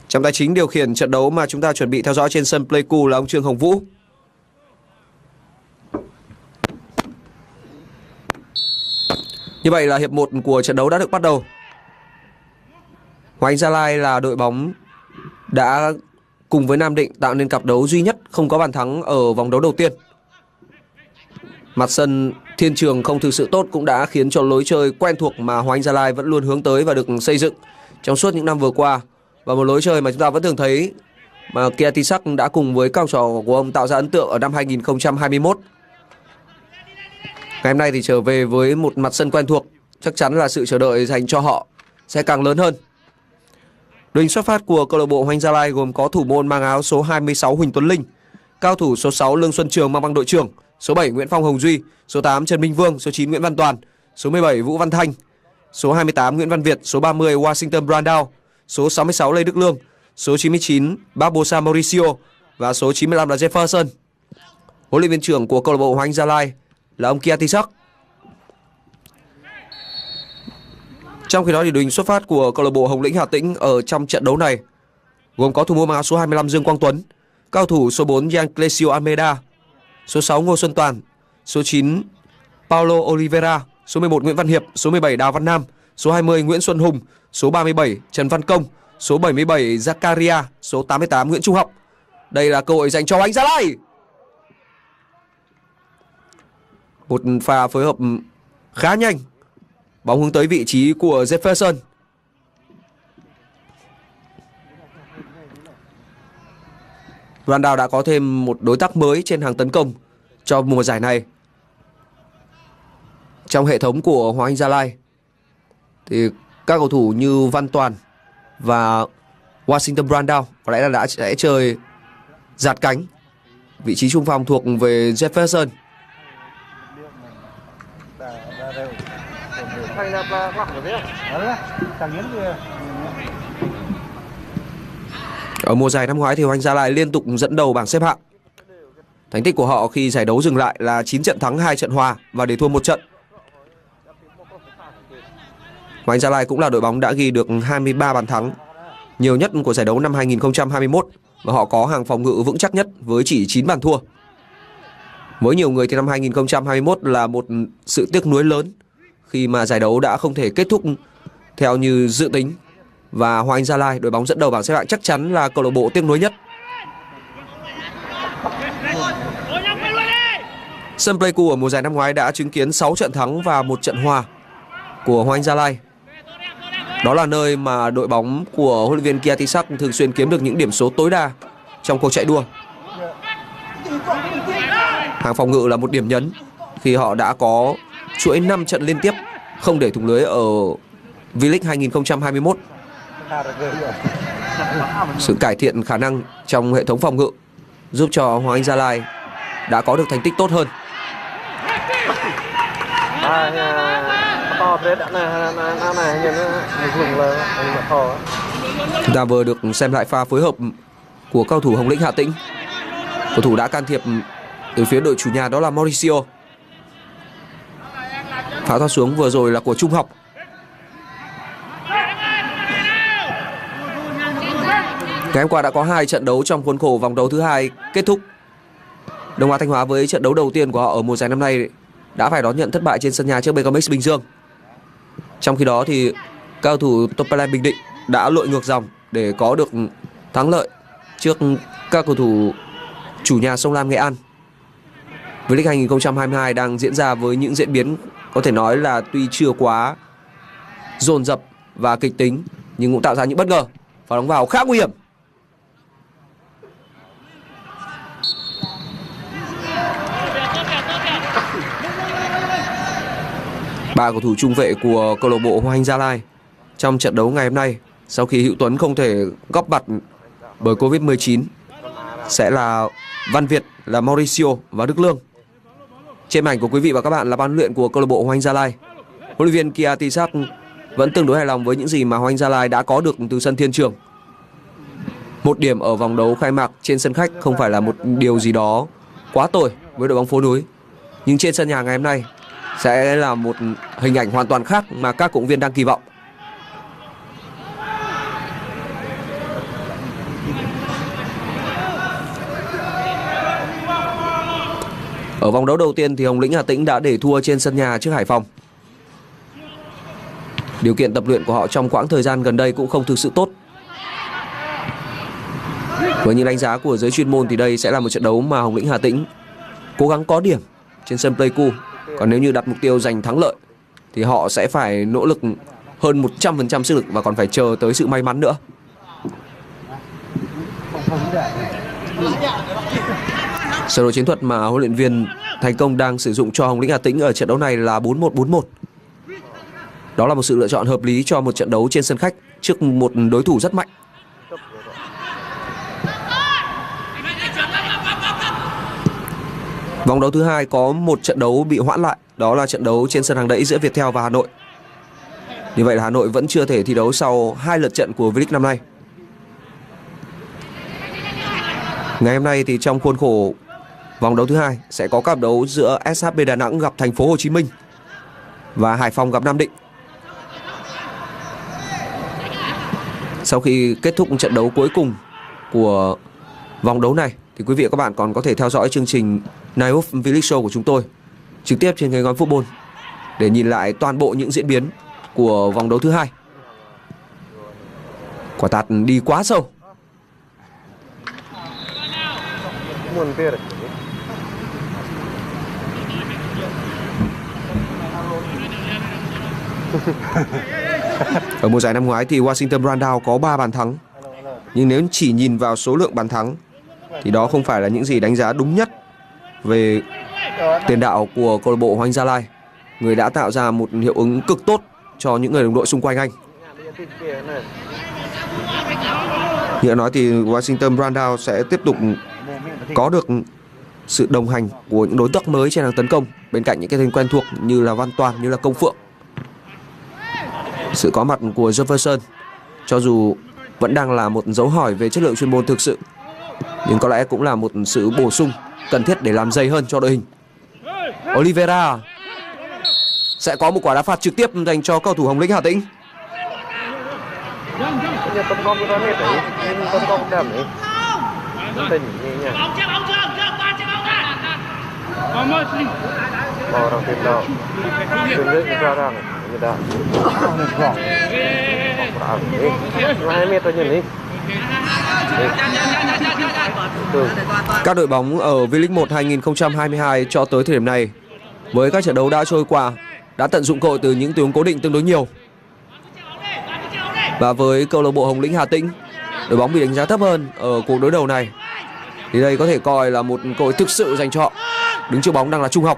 Trọng tài chính điều khiển trận đấu mà chúng ta chuẩn bị theo dõi trên sân Pleiku là ông Trương Hồng Vũ. Như vậy là hiệp 1 của trận đấu đã được bắt đầu. Hoàng Anh Gia Lai là đội bóng đã cùng với Nam Định tạo nên cặp đấu duy nhất không có bàn thắng ở vòng đấu đầu tiên. Mặt sân Thiên Trường không thực sự tốt cũng đã khiến cho lối chơi quen thuộc mà Hoàng Anh Gia Lai vẫn luôn hướng tới và được xây dựng trong suốt những năm vừa qua. Và một lối chơi mà chúng ta vẫn thường thấy mà Kiatisak đã cùng với cao trò của ông tạo ra ấn tượng ở năm 2021. Ngày hôm nay thì trở về với một mặt sân quen thuộc, chắc chắn là sự chờ đợi dành cho họ sẽ càng lớn hơn. Đội hình xuất phát của câu lạc bộ Hoàng Anh Gia Lai gồm có thủ môn mang áo số 26 Huỳnh Tuấn Linh, cao thủ số 6 Lương Xuân Trường mang băng đội trưởng, số 7 Nguyễn Phong Hồng Duy, số 8 Trần Minh Vương, số 9 Nguyễn Văn Toàn, số 17 Vũ Văn Thanh, số 28 Nguyễn Văn Việt, số 30 Washington Brandao, số 66 Lê Đức Lương, số 99 Barbosa Mauricio và số 95 là Jefferson. Huấn luyện viên trưởng của câu lạc bộ Hoàng Anh Gia Lai là ông Kiatisak. Trong khi đó thì đội hình xuất phát của câu lạc bộ Hồng Lĩnh Hà Tĩnh ở trong trận đấu này gồm có thủ môn mang áo số 25 Dương Quang Tuấn, cao thủ số 4 Gianclesio Almeida, số 6 Ngô Xuân Toàn, số 9 Paulo Oliveira, số 11 Nguyễn Văn Hiệp, số 17 Đào Văn Nam, số 20 Nguyễn Xuân Hùng, số 37 Trần Văn Công, số 77 Zakaria, số 88 Nguyễn Trung Học. Đây là cơ hội dành cho Hoàng Anh Gia Lai. Một pha phối hợp khá nhanh. Bóng hướng tới vị trí của Jefferson. Brandao đã có thêm một đối tác mới trên hàng tấn công cho mùa giải này. Trong hệ thống của Hoàng Anh Gia Lai thì các cầu thủ như Văn Toàn và Washington Brandao có lẽ là sẽ chơi giạt cánh. Vị trí trung phong thuộc về Jefferson. Ở mùa giải năm ngoái thì Hoàng Anh Gia Lai liên tục dẫn đầu bảng xếp hạng. Thành tích của họ khi giải đấu dừng lại là 9 trận thắng, 2 trận hòa và để thua 1 trận. Hoàng Anh Gia Lai cũng là đội bóng đã ghi được 23 bàn thắng, nhiều nhất của giải đấu năm 2021 và họ có hàng phòng ngự vững chắc nhất với chỉ 9 bàn thua. Với nhiều người thì năm 2021 là một sự tiếc nuối lớn khi mà giải đấu đã không thể kết thúc theo như dự tính. Và Hoàng Anh Gia Lai, đội bóng dẫn đầu bảng xếp hạng, chắc chắn là câu lạc bộ tiếc nuối nhất. Sân Pleiku ở mùa giải năm ngoái đã chứng kiến 6 trận thắng và 1 trận hòa của Hoàng Anh Gia Lai. Đó là nơi mà đội bóng của huấn luyện viên Kiatisak thường xuyên kiếm được những điểm số tối đa trong cuộc chạy đua. Hàng phòng ngự là một điểm nhấn khi họ đã có chuỗi 5 trận liên tiếp không để thủng lưới ở V-League 2021. Sự cải thiện khả năng trong hệ thống phòng ngự giúp cho Hoàng Anh Gia Lai đã có được thành tích tốt hơn. Chúng ta vừa được xem lại pha phối hợp của cầu thủ Hồng Lĩnh Hà Tĩnh. Cầu thủ đã can thiệp từ phía đội chủ nhà đó là Mauricio. Pháo thoát xuống vừa rồi là của Trung Học. Ngày hôm qua đã có 2 trận đấu trong khuôn khổ vòng đấu thứ 2 kết thúc. Đồng Hoa Thanh Hóa với trận đấu đầu tiên của họ ở mùa giải năm nay đã phải đón nhận thất bại trên sân nhà trước BKMX Bình Dương. Trong khi đó thì cao thủ Topelec Bình Định đã lội ngược dòng để có được thắng lợi trước các cầu thủ chủ nhà Sông Lam Nghệ An. V-League 2022 đang diễn ra với những diễn biến có thể nói là tuy chưa quá dồn dập và kịch tính nhưng cũng tạo ra những bất ngờ. Và đóng vào khá nguy hiểm. Ba cầu thủ trung vệ của câu lạc bộ Hoàng Anh Gia Lai trong trận đấu ngày hôm nay sau khi Hữu Tuấn không thể góp mặt bởi Covid-19 sẽ là Văn Việt, là Mauricio và Đức Lương. Trên màn ảnh của quý vị và các bạn là ban huấn luyện của câu lạc bộ Hoàng Anh Gia Lai. Huấn luyện viên Kiatisak vẫn tương đối hài lòng với những gì mà Hoàng Anh Gia Lai đã có được từ sân Thiên Trường. 1 điểm ở vòng đấu khai mạc trên sân khách không phải là một điều gì đó quá tồi với đội bóng phố núi. Nhưng trên sân nhà ngày hôm nay sẽ là một hình ảnh hoàn toàn khác mà các cổ động viên đang kỳ vọng. Ở vòng đấu đầu tiên thì Hồng Lĩnh Hà Tĩnh đã để thua trên sân nhà trước Hải Phòng. Điều kiện tập luyện của họ trong quãng thời gian gần đây cũng không thực sự tốt. Với những đánh giá của giới chuyên môn thì đây sẽ là một trận đấu mà Hồng Lĩnh Hà Tĩnh cố gắng có điểm trên sân Pleiku. Còn nếu như đặt mục tiêu giành thắng lợi thì họ sẽ phải nỗ lực hơn 100% sức lực và còn phải chờ tới sự may mắn nữa. Sơ đồ chiến thuật mà huấn luyện viên Thành Công đang sử dụng cho Hồng Lĩnh Hà Tĩnh ở trận đấu này là 4-1-4-1. Đó là một sự lựa chọn hợp lý cho một trận đấu trên sân khách trước một đối thủ rất mạnh. Vòng đấu thứ hai có một trận đấu bị hoãn lại, đó là trận đấu trên sân Hàng Đẫy giữa Viettel và Hà Nội. Như vậy là Hà Nội vẫn chưa thể thi đấu sau 2 lượt trận của V-League năm nay. Ngày hôm nay thì trong khuôn khổ vòng đấu thứ hai sẽ có cặp đấu giữa SHB Đà Nẵng gặp Thành phố Hồ Chí Minh và Hải Phòng gặp Nam Định. Sau khi kết thúc trận đấu cuối cùng của vòng đấu này thì quý vị và các bạn còn có thể theo dõi chương trình Night Off V-League Show của chúng tôi trực tiếp trên kênh Gói Football để nhìn lại toàn bộ những diễn biến của vòng đấu thứ hai. Quả tạt đi quá sâu. Ở mùa giải năm ngoái thì Washington Brandao có 3 bàn thắng. Nhưng nếu chỉ nhìn vào số lượng bàn thắng thì đó không phải là những gì đánh giá đúng nhất về tiền đạo của câu lạc bộ Hoàng Anh Gia Lai, người đã tạo ra một hiệu ứng cực tốt cho những người đồng đội xung quanh anh. Như đã nói thì Washington Brandao sẽ tiếp tục có được sự đồng hành của những đối tượng mới trên hàng tấn công bên cạnh những cái tên quen thuộc như là Văn Toàn, như là Công Phượng. Sự có mặt của Jefferson cho dù vẫn đang là một dấu hỏi về chất lượng chuyên môn thực sự, nhưng có lẽ cũng là một sự bổ sung cần thiết để làm dày hơn cho đội hình. Oliveira sẽ có một quả đá phạt trực tiếp dành cho cầu thủ Hồng Lĩnh Hà Tĩnh. Các đội bóng ở V-League 1 2022 cho tới thời điểm này, với các trận đấu đã trôi qua, đã tận dụng cơ hội từ những tình huống cố định tương đối nhiều. Và với câu lạc bộ Hồng Lĩnh Hà Tĩnh, đội bóng bị đánh giá thấp hơn ở cuộc đối đầu này, thì đây có thể coi là một cơ hội thực sự dành cho họ. Đứng trước bóng đang là Trung Học.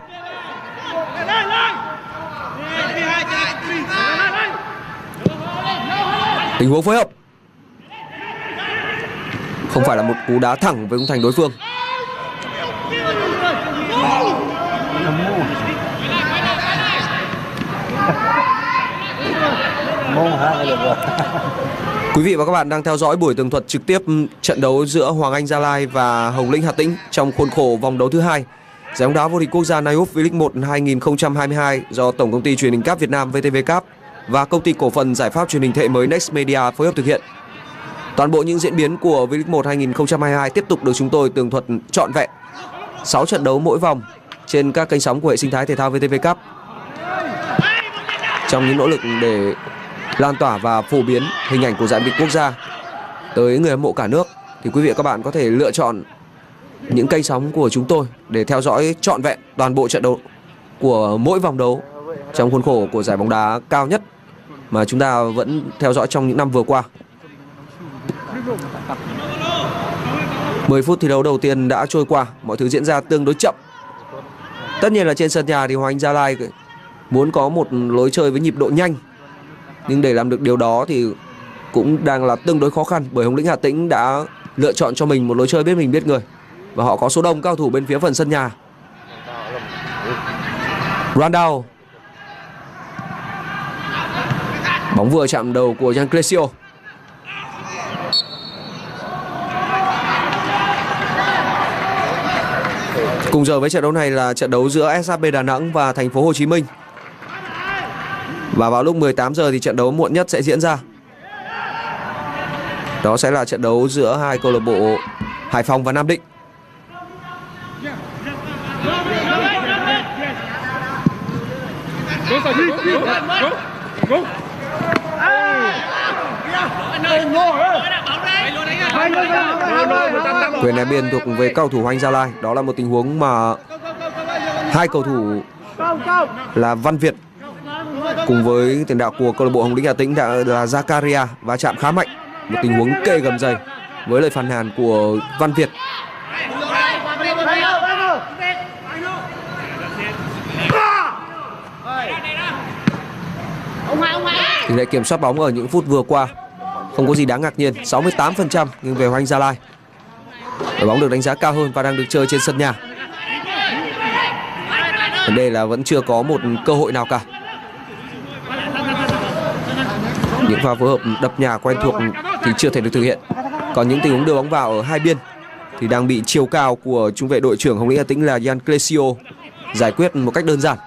Tình huống phối hợp, không phải là một cú đá thẳng với khung thành đối phương. Quý vị và các bạn đang theo dõi buổi tường thuật trực tiếp trận đấu giữa Hoàng Anh Gia Lai và Hồng Lĩnh Hà Tĩnh trong khuôn khổ vòng đấu thứ hai giải bóng đá vô địch quốc gia Night Off V-League 1 2022 do Tổng công ty truyền hình cáp Việt Nam VTV Cáp và công ty cổ phần giải pháp truyền hình thế hệ mới Next Media phối hợp thực hiện. Toàn bộ những diễn biến của V-League 1 2022 tiếp tục được chúng tôi tường thuật trọn vẹn 6 trận đấu mỗi vòng trên các kênh sóng của hệ sinh thái thể thao VTV Cup. Trong những nỗ lực để lan tỏa và phổ biến hình ảnh của giải vô địch quốc gia tới người hâm mộ cả nước, thì quý vị và các bạn có thể lựa chọn những kênh sóng của chúng tôi để theo dõi trọn vẹn toàn bộ trận đấu của mỗi vòng đấu trong khuôn khổ của giải bóng đá cao nhất mà chúng ta vẫn theo dõi trong những năm vừa qua. 10 phút thi đấu đầu tiên đã trôi qua, mọi thứ diễn ra tương đối chậm. Tất nhiên là trên sân nhà thì Hoàng Anh Gia Lai muốn có một lối chơi với nhịp độ nhanh, nhưng để làm được điều đó thì cũng đang là tương đối khó khăn, bởi Hồng Lĩnh Hà Tĩnh đã lựa chọn cho mình một lối chơi biết mình biết người và họ có số đông cao thủ bên phía phần sân nhà. Randall, bóng vừa chạm đầu của Jan Crescio. Cùng giờ với trận đấu này là trận đấu giữa SHB Đà Nẵng và Thành phố Hồ Chí Minh. Và vào lúc 18 giờ thì trận đấu muộn nhất sẽ diễn ra. Đó sẽ là trận đấu giữa hai câu lạc bộ Hải Phòng và Nam Định. Quyền ném biên thuộc về cầu thủ Hoàng Anh Gia Lai. Đó là một tình huống mà hai cầu thủ là Văn Việt cùng với tiền đạo của câu lạc bộ Hồng Lĩnh Hà Tĩnh đã là Zakaria va chạm khá mạnh. Một tình huống kê gầm giày với lời phàn nàn của Văn Việt. Tỷ lệ kiểm soát bóng ở những phút vừa qua không có gì đáng ngạc nhiên, 68% nghiêng về Hoàng Anh Gia Lai. Đội bóng được đánh giá cao hơn và đang được chơi trên sân nhà. Vấn đề là vẫn chưa có một cơ hội nào cả. Những pha phối hợp đập nhà quen thuộc thì chưa thể được thực hiện. Còn những tình huống đưa bóng vào ở hai biên thì đang bị chiều cao của trung vệ đội trưởng Hồng Lĩnh Hà Tĩnh là Jan Clesio giải quyết một cách đơn giản.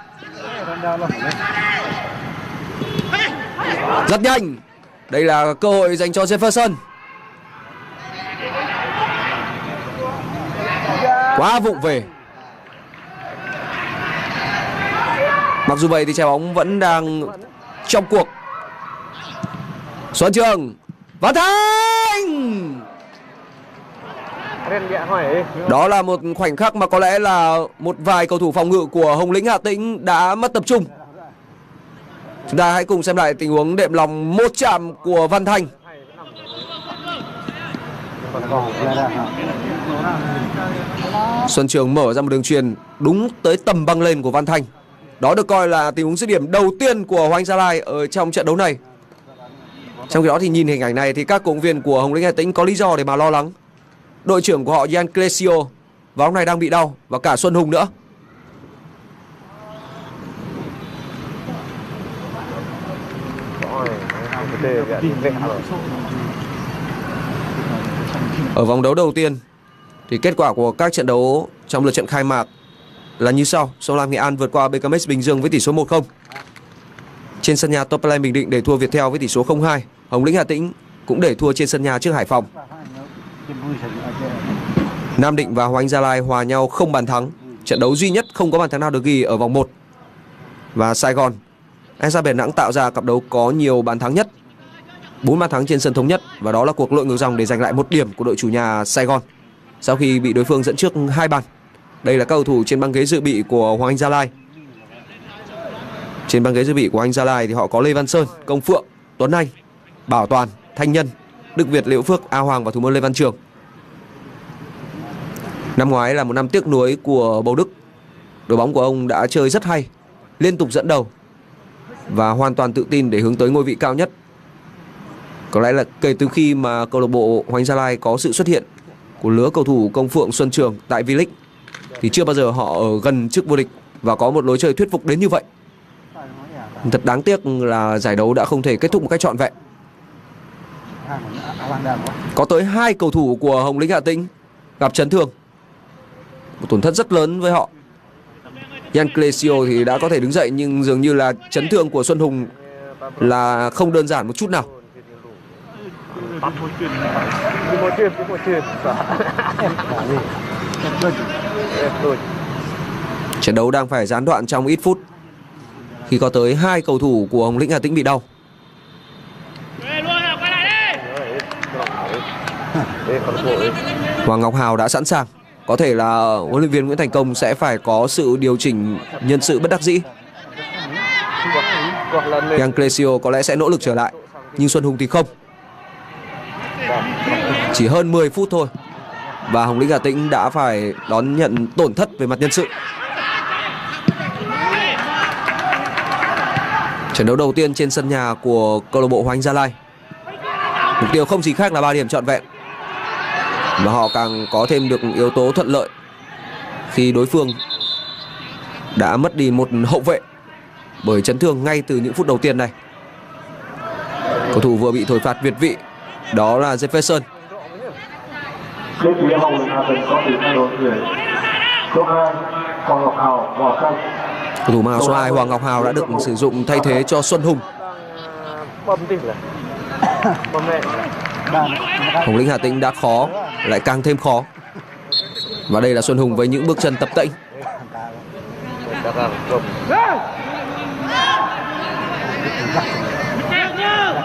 Rất nhanh. Đây là cơ hội dành cho Jefferson. Quá vụng về. Mặc dù vậy thì trái bóng vẫn đang trong cuộc. Xuân Trường, Văn Thanh. Đó là một khoảnh khắc mà có lẽ là một vài cầu thủ phòng ngự của Hồng Lĩnh Hà Tĩnh đã mất tập trung. Chúng ta hãy cùng xem lại tình huống đệm lòng một chạm của Văn Thanh. Xuân Trường mở ra một đường chuyền đúng tới tầm băng lên của Văn Thanh. Đó được coi là tình huống dứt điểm đầu tiên của Hoàng Anh Gia Lai ở trong trận đấu này. Trong khi đó thì nhìn hình ảnh này thì các cổ động viên của Hồng Lĩnh Hà Tĩnh có lý do để mà lo lắng. Đội trưởng của họ Jan Clesio vào lúc này đang bị đau, và cả Xuân Hùng nữa. Ở vòng đấu đầu tiên thì kết quả của các trận đấu trong lượt trận khai mạc là như sau. Sông Lam Nghệ An vượt qua BKMX Bình Dương với tỷ số 1-0. Trên sân nhà Topland Bình Định để thua Viettel với tỷ số 0-2. Hồng Lĩnh Hà Tĩnh cũng để thua trên sân nhà trước Hải Phòng. Nam Định và Hoàng Anh Gia Lai hòa nhau không bàn thắng. Trận đấu duy nhất không có bàn thắng nào được ghi ở vòng 1. Và Sài Gòn SA Đà Nẵng tạo ra cặp đấu có nhiều bàn thắng nhất, 4 bàn thắng trên sân Thống Nhất, và đó là cuộc lội ngược dòng để giành lại 1 điểm của đội chủ nhà Sài Gòn sau khi bị đối phương dẫn trước 2 bàn. Đây là các cầu thủ trên băng ghế dự bị của Hoàng Anh Gia Lai. Trên băng ghế dự bị của Hoàng Anh Gia Lai thì họ có Lê Văn Sơn, Công Phượng, Tuấn Anh, Bảo Toàn, Thanh Nhân, Đức Việt, Liễu Phước, A Hoàng và thủ môn Lê Văn Trường. Năm ngoái là một năm tiếc nuối của Bầu Đức. Đội bóng của ông đã chơi rất hay, liên tục dẫn đầu và hoàn toàn tự tin để hướng tới ngôi vị cao nhất. Có lẽ là kể từ khi mà câu lạc bộ Hoàng Anh Gia Lai có sự xuất hiện của lứa cầu thủ Công Phượng, Xuân Trường tại V-League thì chưa bao giờ họ ở gần chức vô địch và có một lối chơi thuyết phục đến như vậy. Thật đáng tiếc là giải đấu đã không thể kết thúc một cách trọn vẹn. Có tới 2 cầu thủ của Hồng Lĩnh Hà Tĩnh gặp chấn thương, một tổn thất rất lớn với họ. Jan Clesio thì đã có thể đứng dậy, nhưng dường như là chấn thương của Xuân Hùng là không đơn giản một chút nào. Trận đấu đang phải gián đoạn trong ít phút khi có tới 2 cầu thủ của Hồng Lĩnh Hà Tĩnh bị đau. Hoàng Ngọc Hào đã sẵn sàng. Có thể là huấn luyện viên Nguyễn Thành Công sẽ phải có sự điều chỉnh nhân sự bất đắc dĩ. Jan Clesio có lẽ sẽ nỗ lực trở lại, nhưng Xuân Hùng thì không. Chỉ hơn 10 phút thôi và Hồng Lĩnh Hà Tĩnh đã phải đón nhận tổn thất về mặt nhân sự. Trận đấu đầu tiên trên sân nhà của câu lạc bộ Hoàng Anh Gia Lai, mục tiêu không gì khác là 3 điểm trọn vẹn, và họ càng có thêm được yếu tố thuận lợi khi đối phương đã mất đi một hậu vệ bởi chấn thương ngay từ những phút đầu tiên này. Cầu thủ vừa bị thổi phạt việt vị đó là Jefferson. Cầu thủ mang áo số 2 Hoàng Ngọc Hào đã được sử dụng thay thế cho Xuân Hùng. Hồng Lĩnh Hà Tĩnh đã khó lại càng thêm khó. Và đây là Xuân Hùng với những bước chân tập tễnh.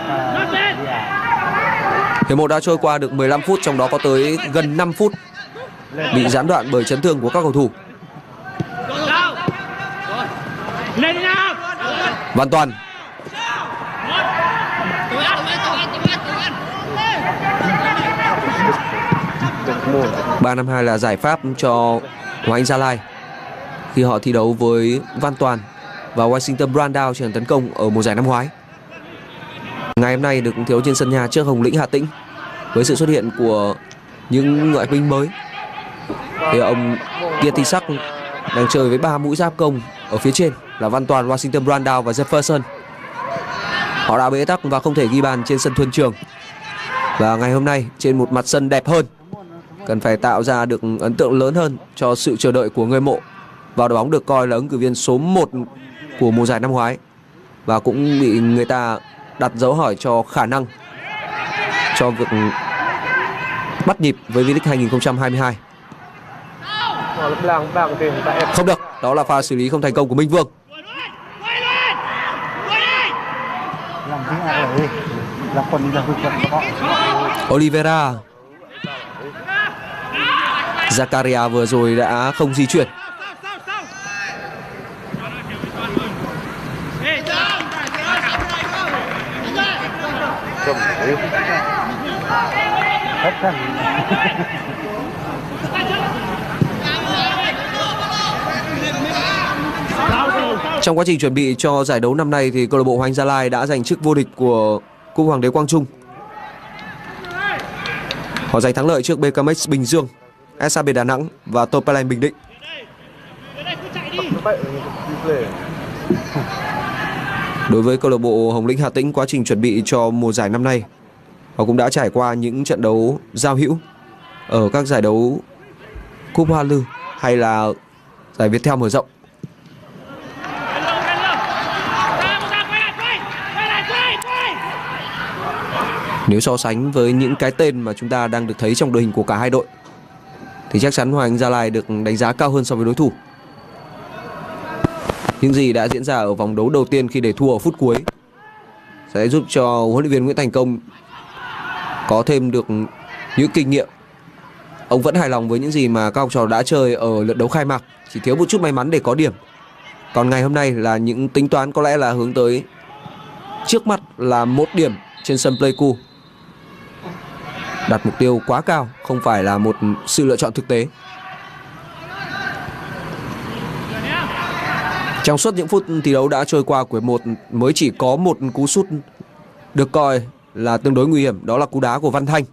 Hiệp 1 đã trôi qua được 15 phút, trong đó có tới gần 5 phút bị gián đoạn bởi chấn thương của các cầu thủ. Văn Toàn. 3-5-2 là giải pháp cho Hoàng Anh Gia Lai khi họ thi đấu với Văn Toàn và Washington Brandao trên tấn công ở mùa giải năm ngoái. Ngày hôm nay được thiếu trên sân nhà trước Hồng Lĩnh Hà Tĩnh với sự xuất hiện của những ngoại binh mới. Thì ông Kieti Sắc đang chơi với 3 mũi giáp công ở phía trên là Văn Toàn, Washington Brandao và Jefferson. Họ đã bế tắc và không thể ghi bàn trên sân Thuần Trường. Và ngày hôm nay trên một mặt sân đẹp hơn, cần phải tạo ra được ấn tượng lớn hơn cho sự chờ đợi của người mộ vào đội bóng được coi là ứng cử viên số 1 của mùa giải năm ngoái, và cũng bị người ta đặt dấu hỏi cho khả năng cho việc bắt nhịp với V-League 2022. Không được, đó là pha xử lý không thành công của Minh Vương. Oliveira. Zakaria vừa rồi đã không di chuyển. Trong quá trình chuẩn bị cho giải đấu năm nay thì câu lạc bộ Hoàng Anh Gia Lai đã giành chức vô địch của Cúp Hoàng đế Quang Trung. Họ giành thắng lợi trước BKMX Bình Dương, SHB Đà Nẵng và Topelen Bình Định. Đối với câu lạc bộ Hồng Lĩnh Hà Tĩnh, quá trình chuẩn bị cho mùa giải năm nay, họ cũng đã trải qua những trận đấu giao hữu ở các giải đấu Cúp Hoa Lư hay là giải Viettel mở rộng. Nếu so sánh với những cái tên mà chúng ta đang được thấy trong đội hình của cả hai đội thì chắc chắn Hoàng Anh Gia Lai được đánh giá cao hơn so với đối thủ. Những gì đã diễn ra ở vòng đấu đầu tiên khi để thua ở phút cuối sẽ giúp cho huấn luyện viên Nguyễn Thành Công có thêm được những kinh nghiệm. Ông vẫn hài lòng với những gì mà các học trò đã chơi ở lượt đấu khai mạc, chỉ thiếu một chút may mắn để có điểm. Còn ngày hôm nay là những tính toán có lẽ là hướng tới trước mắt là 1 điểm trên sân Pleiku. Đặt mục tiêu quá cao không phải là một sự lựa chọn thực tế. Trong suốt những phút thi đấu đã trôi qua của hiệp 1 mới chỉ có một cú sút được coi là tương đối nguy hiểm, đó là cú đá của Văn Thanh.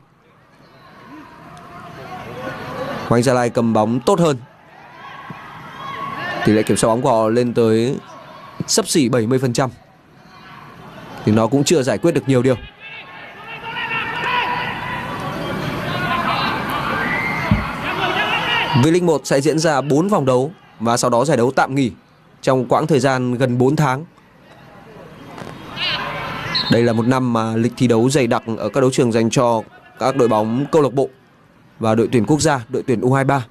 Hoàng Anh Gia Lai cầm bóng tốt hơn, tỷ lệ kiểm soát bóng của họ lên tới xấp xỉ 70%, thì nó cũng chưa giải quyết được nhiều điều. V-League 1 sẽ diễn ra 4 vòng đấu và sau đó giải đấu tạm nghỉ trong quãng thời gian gần 4 tháng. Đây là một năm mà lịch thi đấu dày đặc ở các đấu trường dành cho các đội bóng câu lạc bộ và đội tuyển quốc gia, đội tuyển U23.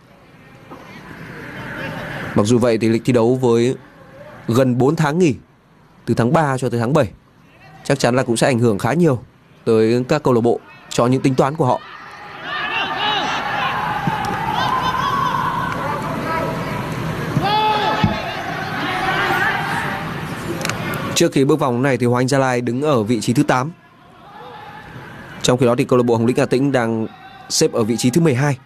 Mặc dù vậy thì lịch thi đấu với gần 4 tháng nghỉ từ tháng 3 cho tới tháng 7 chắc chắn là cũng sẽ ảnh hưởng khá nhiều tới các câu lạc bộ cho những tính toán của họ. Trước khi bước vòng này thì Hoàng Anh Gia Lai đứng ở vị trí thứ 8. Trong khi đó thì câu lạc bộ Hồng Lĩnh Hà Tĩnh đang xếp ở vị trí thứ 12.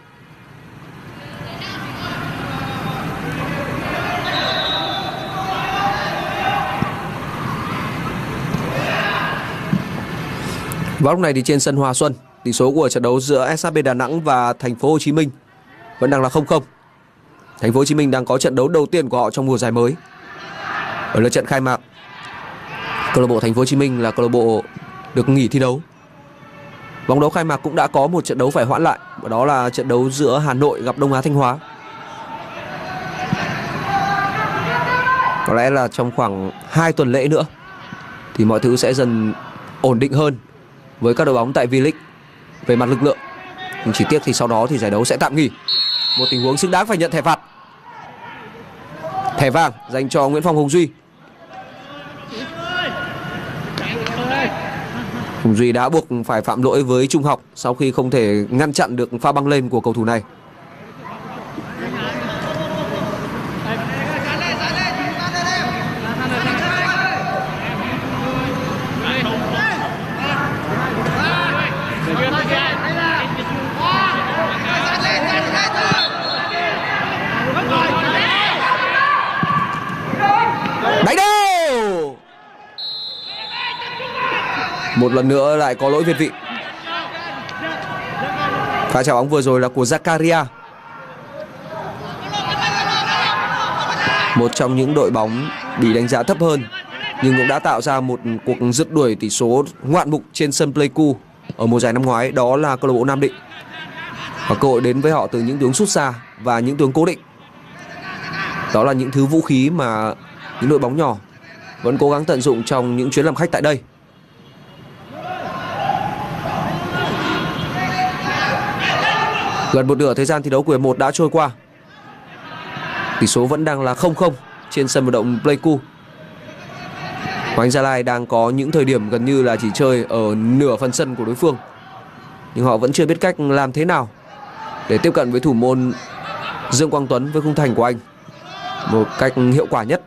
Vào lúc này thì trên sân Hòa Xuân, tỷ số của trận đấu giữa SHB Đà Nẵng và Thành phố Hồ Chí Minh vẫn đang là 0-0. Thành phố Hồ Chí Minh đang có trận đấu đầu tiên của họ trong mùa giải mới. Ở lượt trận khai mạc, câu lạc bộ Thành phố Hồ Chí Minh là câu lạc bộ được nghỉ thi đấu. Vòng đấu khai mạc cũng đã có một trận đấu phải hoãn lại, và đó là trận đấu giữa Hà Nội gặp Đông Á Thanh Hóa. Có lẽ là trong khoảng 2 tuần lễ nữa thì mọi thứ sẽ dần ổn định hơn với các đội bóng tại V-League về mặt lực lượng. Nhưng chỉ tiếc thì sau đó thì giải đấu sẽ tạm nghỉ. Một tình huống xứng đáng phải nhận thẻ phạt. Thẻ vàng dành cho Nguyễn Phong Hồng Duy. Duy đã buộc phải phạm lỗi với Trung Học sau khi không thể ngăn chặn được pha băng lên của cầu thủ này. Đánh đâu! Một lần nữa lại có lỗi việt vị. Pha chạm bóng vừa rồi là của Zakaria, một trong những đội bóng bị đánh giá thấp hơn nhưng cũng đã tạo ra một cuộc rượt đuổi tỷ số ngoạn mục trên sân Pleiku ở mùa giải năm ngoái, đó là câu lạc bộ Nam Định. Và cơ hội đến với họ từ những tướng sút xa và những tướng cố định. Đó là những thứ vũ khí mà những đội bóng nhỏ vẫn cố gắng tận dụng trong những chuyến làm khách tại đây. Gần một nửa thời gian thi đấu của hiệp 1 đã trôi qua. Tỷ số vẫn đang là 0-0 trên sân vận động Pleiku. Hoàng Anh Gia Lai đang có những thời điểm gần như là chỉ chơi ở nửa phần sân của đối phương, nhưng họ vẫn chưa biết cách làm thế nào để tiếp cận với thủ môn Dương Quang Tuấn với khung thành của anh một cách hiệu quả nhất.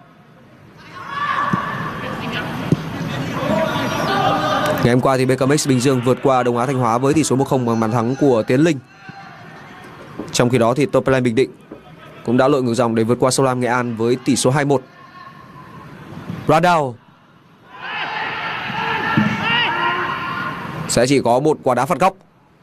Ngày hôm qua thì BKMX Bình Dương vượt qua Đông Á Thanh Hóa với tỷ số 1-0 bằng bàn thắng của Tiến Linh. Trong khi đó thì Topland Bình Định cũng đã lội ngược dòng để vượt qua Sông Lam Nghệ An với tỷ số 2-1. Radao sẽ chỉ có một quả đá phạt góc.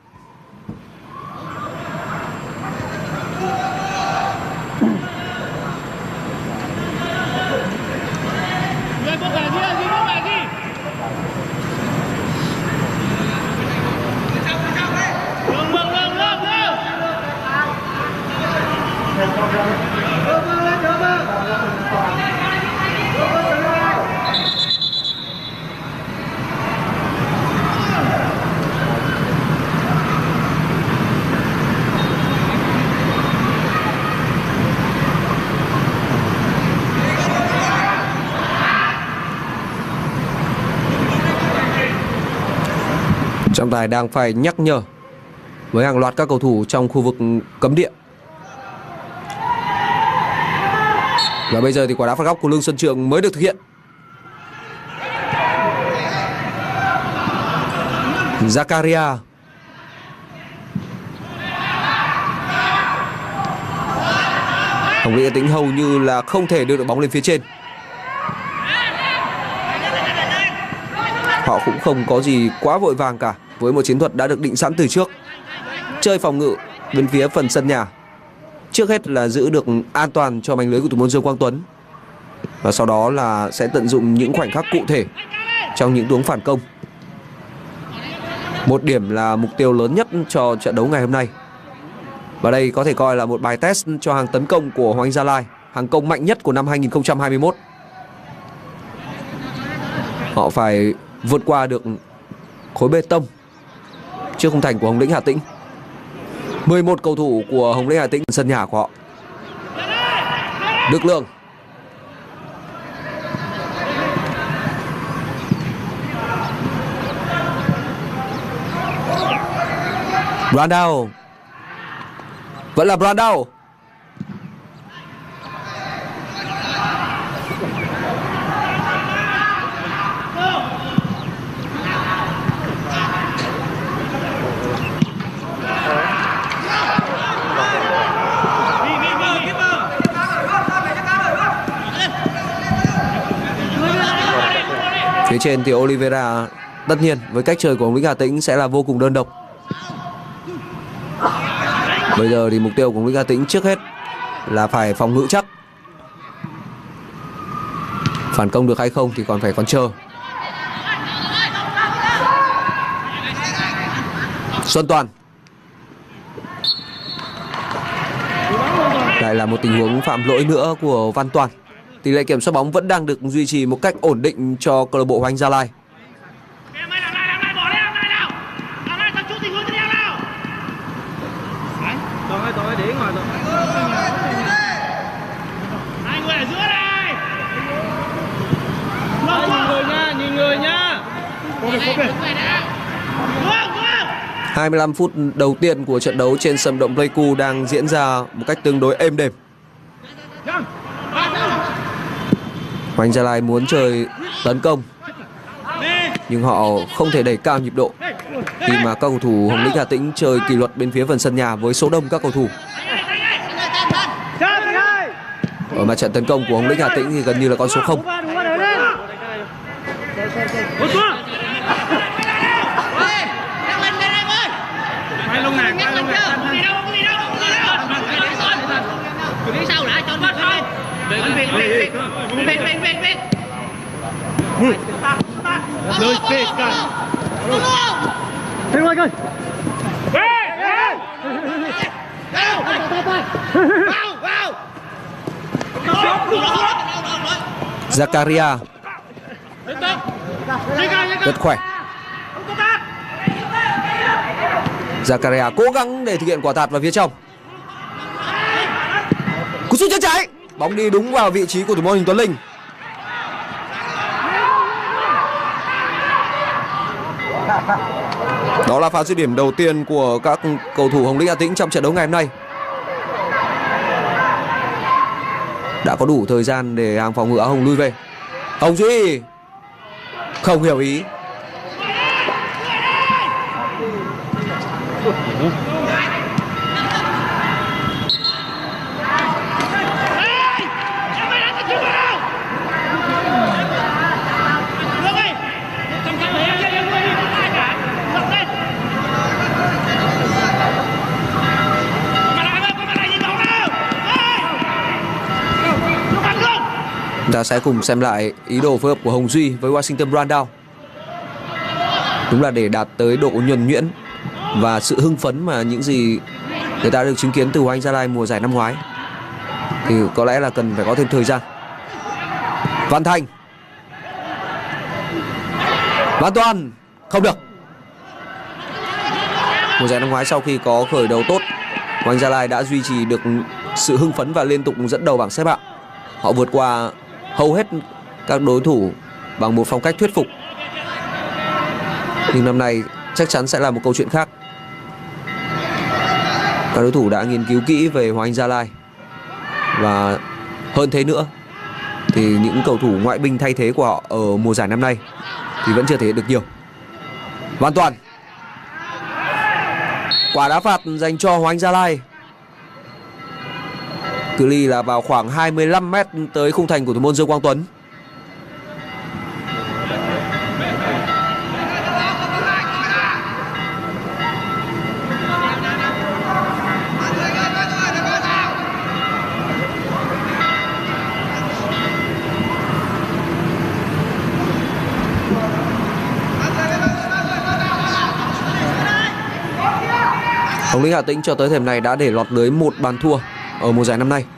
Trọng tài đang phải nhắc nhở với hàng loạt các cầu thủ trong khu vực cấm địa. Và bây giờ thì quả đá phạt góc của Lương Xuân Trường mới được thực hiện. Zakaria Hồng Lĩnh Hà Tĩnh hầu như là không thể đưa được bóng lên phía trên. Họ cũng không có gì quá vội vàng cả, với một chiến thuật đã được định sẵn từ trước. Chơi phòng ngự bên phía phần sân nhà, trước hết là giữ được an toàn cho mảnh lưới của thủ môn Dương Quang Tuấn, và sau đó là sẽ tận dụng những khoảnh khắc cụ thể trong những tiếng phản công. Một điểm là mục tiêu lớn nhất cho trận đấu ngày hôm nay, và đây có thể coi là một bài test cho hàng tấn công của Hoàng Anh Gia Lai, hàng công mạnh nhất của năm 2021. Họ phải vượt qua được khối bê tông trước khung thành của Hồng Lĩnh Hà Tĩnh. 11 cầu thủ của Hồng Lĩnh Hà Tĩnh sân nhà của họ. Đức Lương, Brandao, vẫn là Brandao. Phía trên thì Oliveira tất nhiên với cách chơi của Hồng Lĩnh Hà Tĩnh sẽ là vô cùng đơn độc. Bây giờ thì mục tiêu của Hồng Lĩnh Hà Tĩnh trước hết là phải phòng ngự chắc. Phản công được hay không thì còn chờ. Xuân Toàn. Lại là một tình huống phạm lỗi nữa của Văn Toàn. Tỷ lệ kiểm soát bóng vẫn đang được duy trì một cách ổn định cho câu lạc bộ Hoàng Anh Gia Lai. Hai người ở giữa đây. Nhìn người nha, nhìn người nha. 25 phút đầu tiên của trận đấu trên sân vận động Pleiku đang diễn ra một cách tương đối êm đềm. Hoàng Anh Gia Lai muốn chơi tấn công nhưng họ không thể đẩy cao nhịp độ khi mà các cầu thủ Hồng Lĩnh Hà Tĩnh chơi kỷ luật bên phía phần sân nhà với số đông các cầu thủ. Ở mặt trận tấn công của Hồng Lĩnh Hà Tĩnh thì gần như là con số 0. Zakaria rất khỏe. Zakaria cố gắng để thực hiện quả tạt vào phía trong. Cú sút chân trái, bóng đi đúng vào vị trí của thủ môn Huỳnh Tuấn Linh. Đó là pha dứt điểm đầu tiên của các cầu thủ Hồng Lĩnh Hà Tĩnh trong trận đấu ngày hôm nay. Đã có đủ thời gian để hàng phòng ngự áo hồng lui về. Hồng Duy không hiểu ý. Ta sẽ cùng xem lại ý đồ phối hợp của Hồng Duy với Washington Brandao. Đúng là để đạt tới độ nhuần nhuyễn và sự hưng phấn mà những gì người ta được chứng kiến từ Hoàng Anh Gia Lai mùa giải năm ngoái thì có lẽ là cần phải có thêm thời gian. Văn Thành, Văn Toàn không được. Mùa giải năm ngoái sau khi có khởi đầu tốt, Hoàng Anh Gia Lai đã duy trì được sự hưng phấn và liên tục dẫn đầu bảng xếp hạng. Họ vượt qua hầu hết các đối thủ bằng một phong cách thuyết phục. Nhưng năm nay chắc chắn sẽ là một câu chuyện khác. Các đối thủ đã nghiên cứu kỹ về Hoàng Anh Gia Lai. Và hơn thế nữa thì những cầu thủ ngoại binh thay thế của họ ở mùa giải năm nay thì vẫn chưa thể hiện được nhiều. Văn Toàn, quả đá phạt dành cho Hoàng Anh Gia Lai. Cự ly là vào khoảng 25 m tới khung thành của thủ môn Dương Quang Tuấn. Hồng Lĩnh Hà Tĩnh cho tới thời điểm này đã để lọt lưới một bàn thua ở mùa giải năm nay.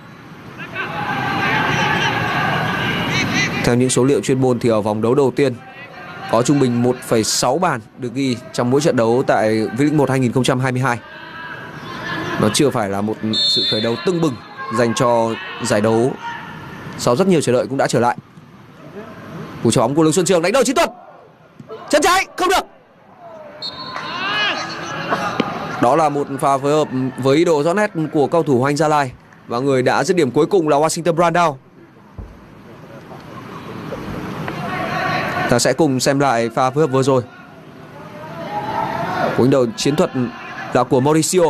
Theo những số liệu chuyên môn thì ở vòng đấu đầu tiên có trung bình 1,6 bàn được ghi trong mỗi trận đấu tại V-League 1 2022. Nó chưa phải là một sự khởi đầu tưng bừng dành cho giải đấu sau rất nhiều chờ đợi cũng đã trở lại. Cú chọc bóng của Lương Xuân Trường đánh đầu chiến thuật. Chân trái không được. Đó là một pha phối hợp với ý đồ rõ nét của cầu thủ Hoàng Anh Gia Lai. Và người đã dứt điểm cuối cùng là Washington Brandao. Ta sẽ cùng xem lại pha phối hợp vừa rồi. Cú đánh đầu chiến thuật là của Mauricio.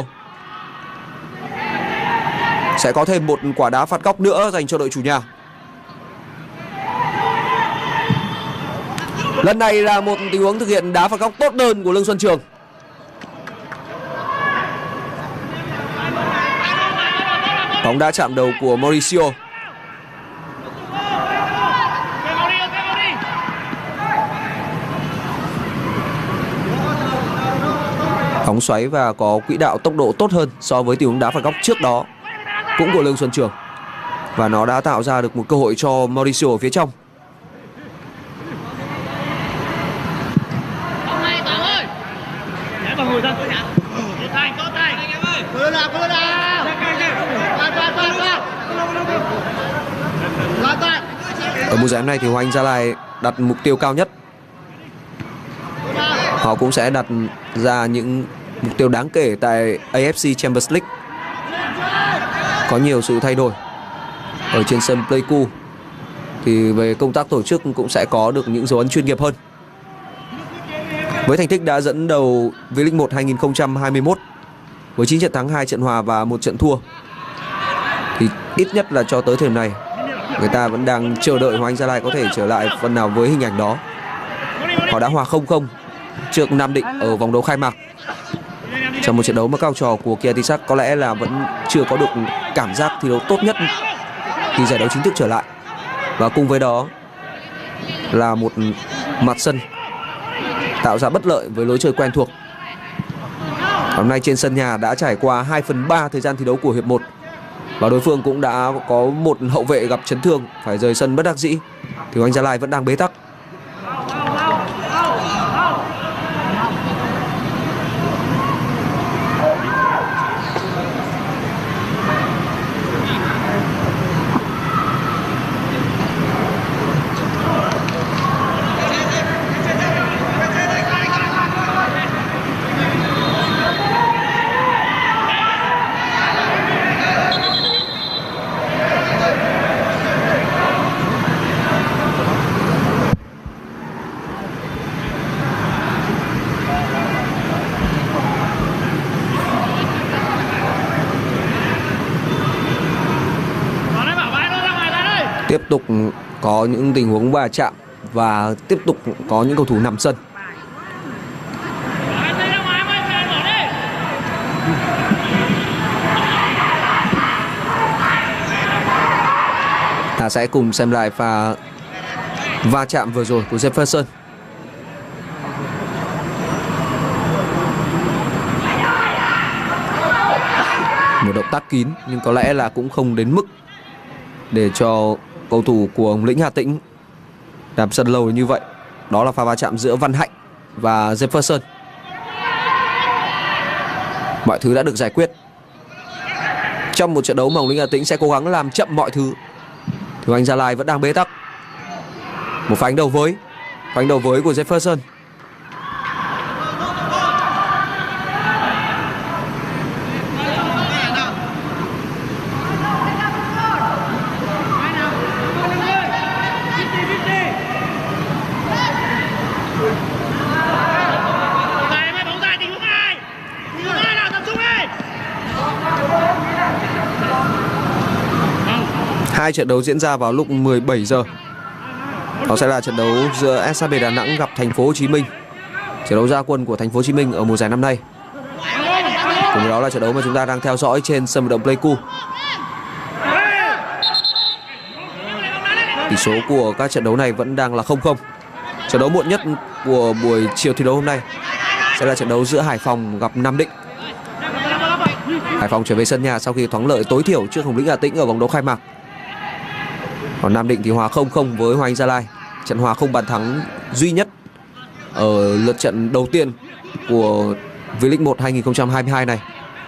Sẽ có thêm một quả đá phạt góc nữa dành cho đội chủ nhà. Lần này là một tình huống thực hiện đá phạt góc tốt hơn của Lương Xuân Trường. Bóng đã chạm đầu của Mauricio. Bóng xoáy và có quỹ đạo tốc độ tốt hơn so với tình huống đá phạt góc trước đó, cũng của Lương Xuân Trường. Và nó đã tạo ra được một cơ hội cho Mauricio ở phía trong. Ở mùa giải hôm nay thì Hoàng Anh Gia Lai đặt mục tiêu cao nhất. Họ cũng sẽ đặt ra những mục tiêu đáng kể tại AFC Champions League. Có nhiều sự thay đổi ở trên sân Pleiku, thì về công tác tổ chức cũng sẽ có được những dấu ấn chuyên nghiệp hơn. Với thành tích đã dẫn đầu V-League 1 2021 với 9 trận thắng, 2 trận hòa và 1 trận thua, thì ít nhất là cho tới thời điểm này người ta vẫn đang chờ đợi Hoàng Anh Gia Lai có thể trở lại phần nào với hình ảnh đó. Họ đã hòa 0-0 trước Nam Định ở vòng đấu khai mạc, trong một trận đấu mà các học trò của Kia Artisac có lẽ là vẫn chưa có được cảm giác thi đấu tốt nhất khi giải đấu chính thức trở lại. Và cùng với đó là một mặt sân tạo ra bất lợi với lối chơi quen thuộc. Hôm nay trên sân nhà đã trải qua 2/3 thời gian thi đấu của hiệp 1 và đối phương cũng đã có một hậu vệ gặp chấn thương phải rời sân bất đắc dĩ, thì Hoàng Anh Gia Lai vẫn đang bế tắc. Tiếp tục có những tình huống va chạm và tiếp tục có những cầu thủ nằm sân. Ta sẽ cùng xem lại pha va chạm vừa rồi của Jefferson. Một động tác kín nhưng có lẽ là cũng không đến mức để cho cầu thủ của Hồng Lĩnh Hà Tĩnh đạp sân lâu như vậy. Đó là pha va chạm giữa Văn Hạnh và Jefferson. Mọi thứ đã được giải quyết. Trong một trận đấu mà Hồng Lĩnh Hà Tĩnh sẽ cố gắng làm chậm mọi thứ, thì Hoàng Anh Gia Lai vẫn đang bế tắc. Một pha đánh đầu với của Jefferson. Hai trận đấu diễn ra vào lúc 17 giờ. Đó sẽ là trận đấu giữa SHB Đà Nẵng gặp Thành phố Hồ Chí Minh, trận đấu ra quân của Thành phố Hồ Chí Minh ở mùa giải năm nay. Cùng đó là trận đấu mà chúng ta đang theo dõi trên sân vận động Pleiku. Tỷ số của các trận đấu này vẫn đang là 0-0. Trận đấu muộn nhất của buổi chiều thi đấu hôm nay sẽ là trận đấu giữa Hải Phòng gặp Nam Định. Hải Phòng trở về sân nhà sau khi thắng lợi tối thiểu trước Hồng Lĩnh Hà Tĩnh ở vòng đấu khai mạc. Còn Nam Định thì hòa 0-0 với Hoàng Anh Gia Lai, trận hòa không bàn thắng duy nhất ở lượt trận đầu tiên của V-League 1 2022 này.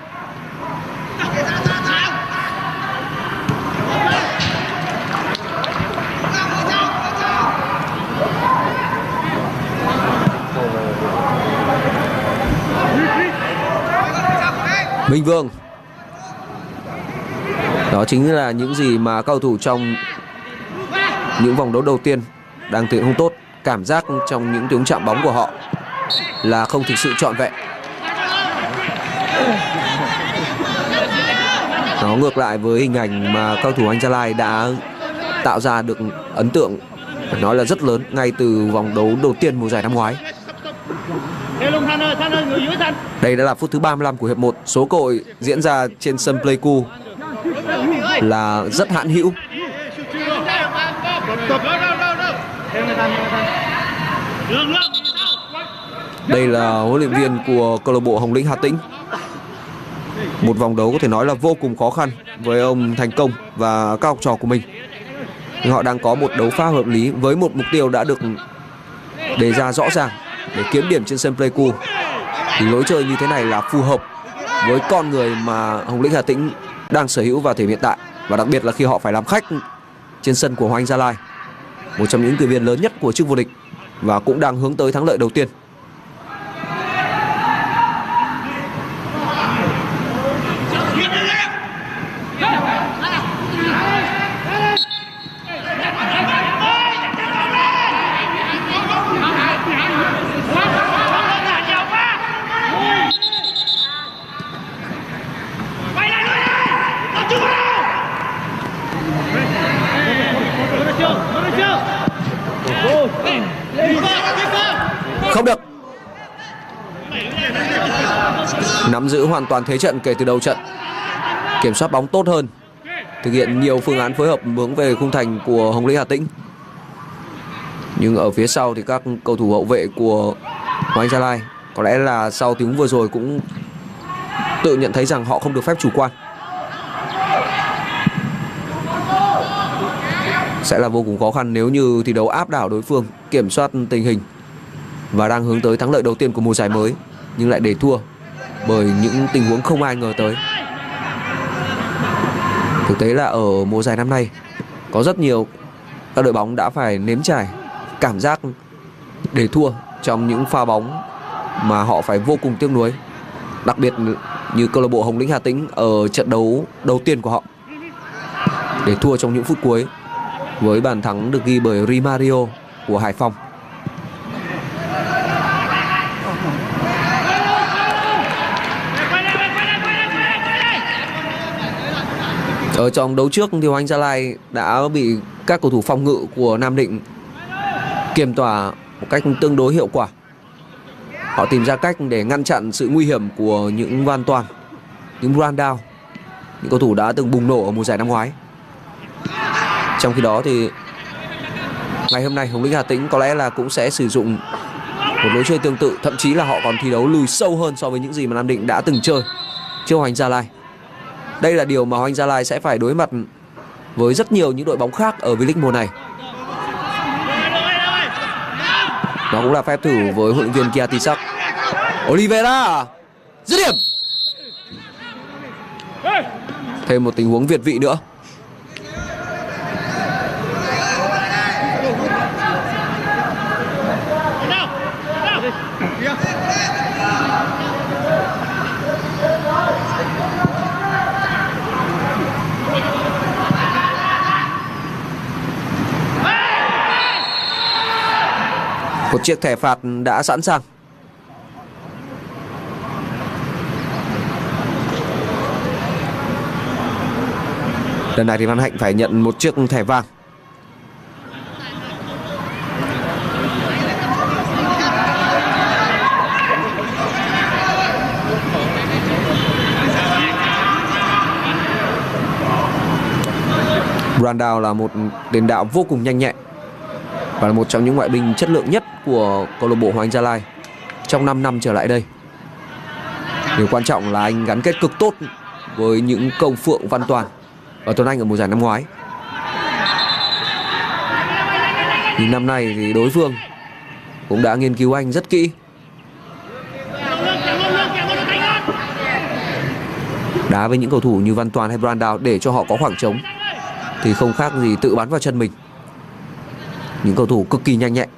Minh Vương. Đó chính là những gì mà các cầu thủ trong những vòng đấu đầu tiên đang thể hiện không tốt. Cảm giác trong những tiếng chạm bóng của họ là không thực sự trọn vẹn. Nó ngược lại với hình ảnh mà cầu thủ Anh Gia Lai đã tạo ra được ấn tượng phải nói là rất lớn ngay từ vòng đấu đầu tiên mùa giải năm ngoái. Đây đã là phút thứ 35 của hiệp 1. Số cơ hội diễn ra trên sân Pleiku là rất hạn hữu. Đây là huấn luyện viên của câu lạc bộ Hồng Lĩnh Hà Tĩnh. Một vòng đấu có thể nói là vô cùng khó khăn với ông Thành Công và các học trò của mình. Nhưng họ đang có một đấu pháp hợp lý với một mục tiêu đã được đề ra rõ ràng để kiếm điểm trên sân Pleiku. Thì lối chơi như thế này là phù hợp với con người mà Hồng Lĩnh Hà Tĩnh đang sở hữu vào thời điểm hiện tại, và đặc biệt là khi họ phải làm khách trên sân của Hoàng Anh Gia Lai, một trong những cử viên lớn nhất của chức vô địch và cũng đang hướng tới thắng lợi đầu tiên. Không được. Nắm giữ hoàn toàn thế trận kể từ đầu trận, kiểm soát bóng tốt hơn, thực hiện nhiều phương án phối hợp hướng về khung thành của Hồng Lĩnh Hà Tĩnh. Nhưng ở phía sau thì các cầu thủ hậu vệ của Hoàng Anh Gia Lai có lẽ là sau tình huống vừa rồi cũng tự nhận thấy rằng họ không được phép chủ quan. Sẽ là vô cùng khó khăn nếu như thi đấu áp đảo đối phương, kiểm soát tình hình và đang hướng tới thắng lợi đầu tiên của mùa giải mới, nhưng lại để thua bởi những tình huống không ai ngờ tới. Thực tế là ở mùa giải năm nay có rất nhiều các đội bóng đã phải nếm trải cảm giác để thua trong những pha bóng mà họ phải vô cùng tiếc nuối. Đặc biệt như câu lạc bộ Hồng Lĩnh Hà Tĩnh ở trận đấu đầu tiên của họ, để thua trong những phút cuối với bàn thắng được ghi bởi Rimario của Hải Phòng. Ở trong đấu trước thì Hoàng Anh Gia Lai đã bị các cầu thủ phòng ngự của Nam Định kiềm tỏa một cách tương đối hiệu quả. Họ tìm ra cách để ngăn chặn sự nguy hiểm của những Văn Toàn, những Brandao, những cầu thủ đã từng bùng nổ ở mùa giải năm ngoái. Trong khi đó thì ngày hôm nay Hồng Lĩnh Hà Tĩnh có lẽ là cũng sẽ sử dụng một lối chơi tương tự, thậm chí là họ còn thi đấu lùi sâu hơn so với những gì mà Nam Định đã từng chơi trước Hoàng Anh Gia Lai. Đây là điều mà Hoàng Anh Gia Lai sẽ phải đối mặt với rất nhiều những đội bóng khác ở V-League mùa này. Đó cũng là phép thử với huấn luyện viên Kia Tisak. Oliveira dứt điểm. Thêm một tình huống việt vị nữa. Một chiếc thẻ phạt đã sẵn sàng. Lần này thì Văn Hạnh phải nhận một chiếc thẻ vàng. Brandao là một tiền đạo vô cùng nhanh nhẹn và là một trong những ngoại binh chất lượng nhất của câu lạc bộ Hoàng Anh Gia Lai trong 5 năm trở lại đây. Điều quan trọng là anh gắn kết cực tốt với những Công Phượng, Văn Toàn và Tuấn Anh ở mùa giải năm ngoái. Nhưng năm nay thì đối phương cũng đã nghiên cứu anh rất kỹ. Đá với những cầu thủ như Văn Toàn hay Brandao để cho họ có khoảng trống thì không khác gì tự bắn vào chân mình. Những cầu thủ cực kỳ nhanh nhẹn.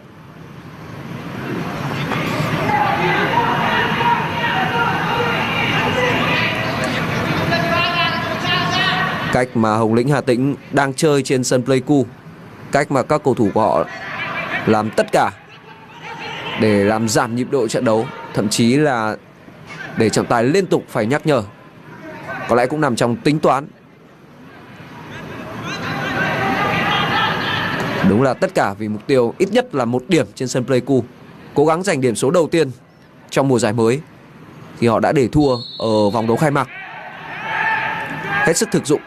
Cách mà Hồng Lĩnh Hà Tĩnh đang chơi trên sân Pleiku, cách mà các cầu thủ của họ làm tất cả để làm giảm nhịp độ trận đấu, thậm chí là để trọng tài liên tục phải nhắc nhở, có lẽ cũng nằm trong tính toán. Đúng là tất cả vì mục tiêu ít nhất là 1 điểm trên sân Pleiku, cố gắng giành điểm số đầu tiên trong mùa giải mới khi họ đã để thua ở vòng đấu khai mạc. Hết sức thực dụng.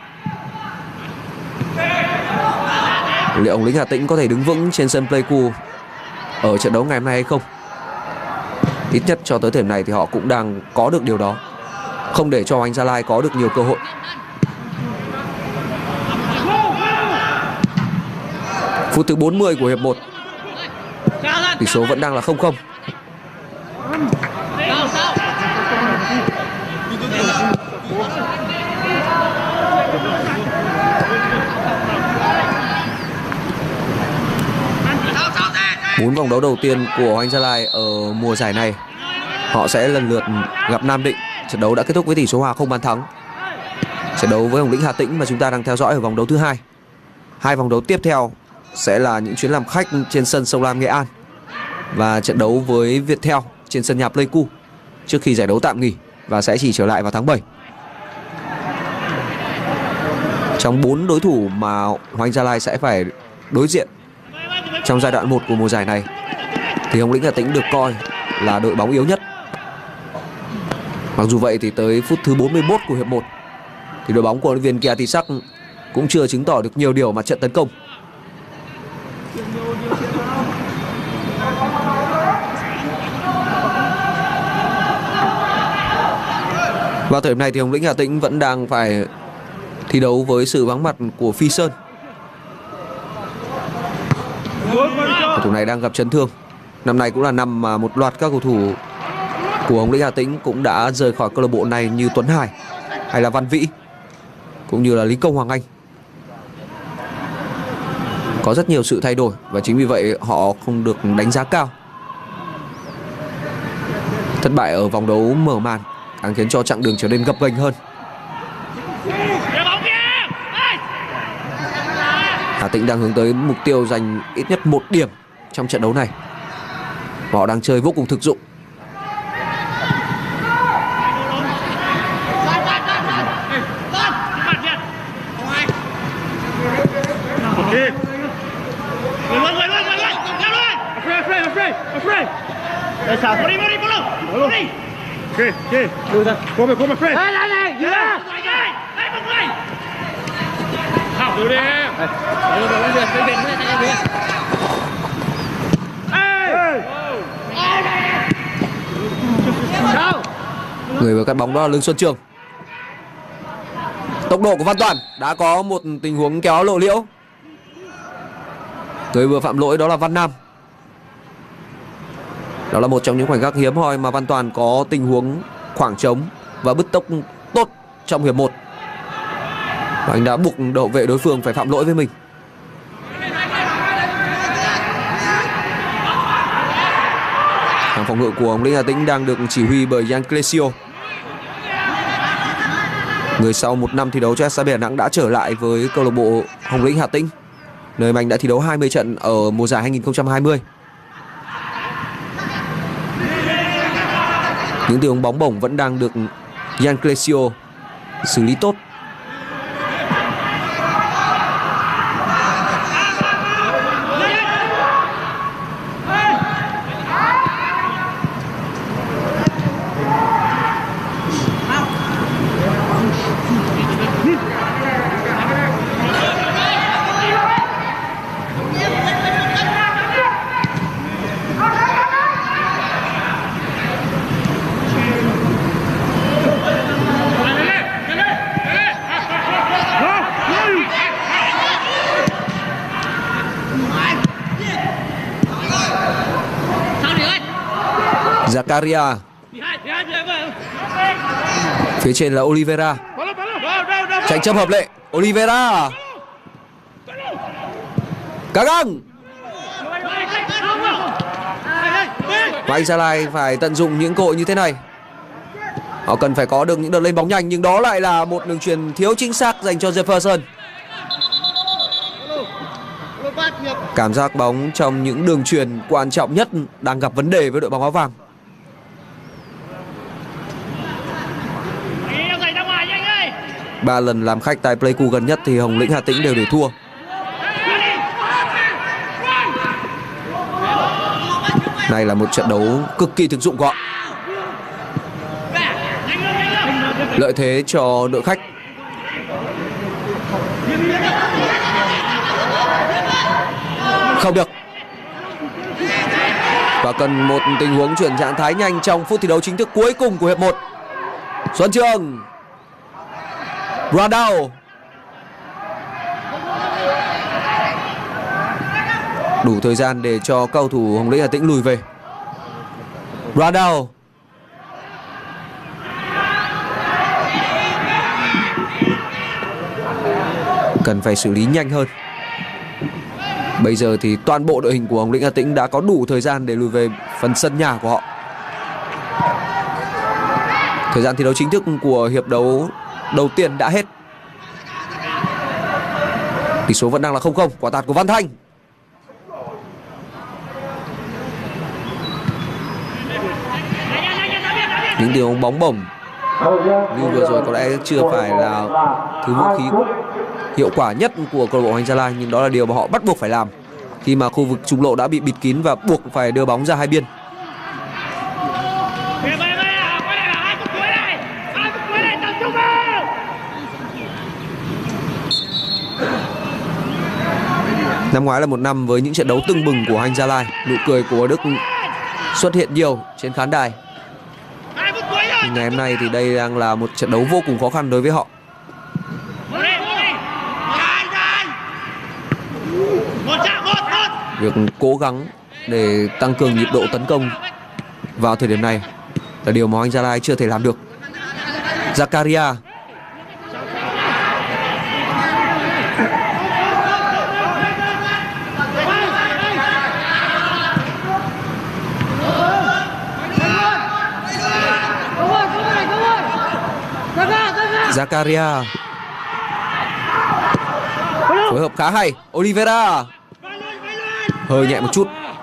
Liệu Hồng Lĩnh Hà Tĩnh có thể đứng vững trên sân Pleiku ở trận đấu ngày hôm nay hay không? Ít nhất cho tới thời điểm này thì họ cũng đang có được điều đó, không để cho Hoàng Anh Gia Lai có được nhiều cơ hội. Phút thứ 40 của hiệp 1. Tỷ số vẫn đang là 0-0. Bốn vòng đấu đầu tiên của Hoàng Anh Gia Lai ở mùa giải này, họ sẽ lần lượt gặp Nam Định. Trận đấu đã kết thúc với tỷ số hòa không bàn thắng. Trận đấu với Hồng Lĩnh Hà Tĩnh mà chúng ta đang theo dõi ở vòng đấu thứ 2. 2 vòng đấu tiếp theo sẽ là những chuyến làm khách trên sân Sông Lam Nghệ An và trận đấu với Viettel trên sân nhà Pleiku trước khi giải đấu tạm nghỉ và sẽ chỉ trở lại vào tháng 7. Trong 4 đối thủ mà Hoàng Anh Gia Lai sẽ phải đối diện trong giai đoạn 1 của mùa giải này thì Hồng Lĩnh Hà Tĩnh được coi là đội bóng yếu nhất. Mặc dù vậy thì tới phút thứ 41 của hiệp 1 thì đội bóng của huấn luyện viên Kiatisak cũng chưa chứng tỏ được nhiều điều mặt trận tấn công. Vào thời điểm này thì Hồng Lĩnh Hà Tĩnh vẫn đang phải thi đấu với sự vắng mặt của Phi Sơn. Cầu thủ này đang gặp chấn thương. Năm nay cũng là năm mà một loạt các cầu thủ của Hồng Lĩnh Hà Tĩnh cũng đã rời khỏi câu lạc bộ này, như Tuấn Hải hay là Văn Vĩ cũng như là Lý Công Hoàng Anh. Có rất nhiều sự thay đổi và chính vì vậy họ không được đánh giá cao. Thất bại ở vòng đấu mở màn càng khiến cho chặng đường trở nên gập ghềnh hơn. Hà Tĩnh đang hướng tới mục tiêu giành ít nhất 1 điểm trong trận đấu này. Họ đang chơi vô cùng thực dụng. Người vừa cắt bóng đó là Lương Xuân Trường. Tốc độ của Văn Toàn, đã có một tình huống kéo lộ liễu. Người vừa phạm lỗi đó là Văn Nam. Đó là một trong những khoảnh khắc hiếm hoi mà Văn Toàn có tình huống khoảng trống và bứt tốc tốt trong hiệp 1. Và anh đã buộc đội vệ đối phương phải phạm lỗi với mình. Hàng phòng ngự của Hồng Lĩnh Hà Tĩnh đang được chỉ huy bởi Jan Clesio. Người sau một năm thi đấu cho SHB Đà Nẵng đã trở lại với câu lạc bộ Hồng Lĩnh Hà Tĩnh, nơi mà anh đã thi đấu 20 trận ở mùa giải 2020. Những tình huống bóng bổng vẫn đang được Jan Clesio xử lý tốt. Zakaria. Phía trên là Oliveira. Tranh chấp hợp lệ. Oliveira. Cá găng. Và anh Gia Lai phải tận dụng những cơ hội như thế này. Họ cần phải có được những đợt lên bóng nhanh, nhưng đó lại là một đường chuyền thiếu chính xác dành cho Jefferson. Cảm giác bóng trong những đường chuyền quan trọng nhất đang gặp vấn đề với đội bóng áo vàng. Ba lần làm khách tại Pleiku gần nhất thì Hồng Lĩnh Hà Tĩnh đều để thua. Này là một trận đấu cực kỳ thực dụng của họ. Lợi thế cho đội khách. Không được. Và cần một tình huống chuyển trạng thái nhanh trong phút thi đấu chính thức cuối cùng của hiệp 1. Xuân Trường. Radao. Đủ thời gian để cho cầu thủ Hồng Lĩnh Hà Tĩnh lùi về. Radao. Cần phải xử lý nhanh hơn. Bây giờ thì toàn bộ đội hình của Hồng Lĩnh Hà Tĩnh đã có đủ thời gian để lùi về phần sân nhà của họ. Thời gian thi đấu chính thức của hiệp đấu đầu tiên đã hết. Tỷ số vẫn đang là 0-0. Quả tạt của Văn Thanh. Những điều bóng bổng như vừa rồi có lẽ chưa phải là thứ vũ khí hiệu quả nhất của câu lạc bộ Hoàng Anh Gia Lai, nhưng đó là điều mà họ bắt buộc phải làm khi mà khu vực trung lộ đã bị bịt kín và buộc phải đưa bóng ra hai biên. Về quay lại là 2 phút cuối này. 2 phút cuối này tập trung vào. Năm ngoái là một năm với những trận đấu tưng bừng của Hoàng Anh Gia Lai. Nụ cười của Đức xuất hiện nhiều trên khán đài. 2 phút cuối rồi. Ngày hôm nay thì đây đang là một trận đấu vô cùng khó khăn đối với họ. Một đi. Một chạm một. Việc cố gắng để tăng cường nhịp độ tấn công vào thời điểm này là điều mà Hoàng Anh Gia Lai chưa thể làm được. Zakaria. Zakaria phối hợp khá hay. Oliveira hơi nhẹ một chút.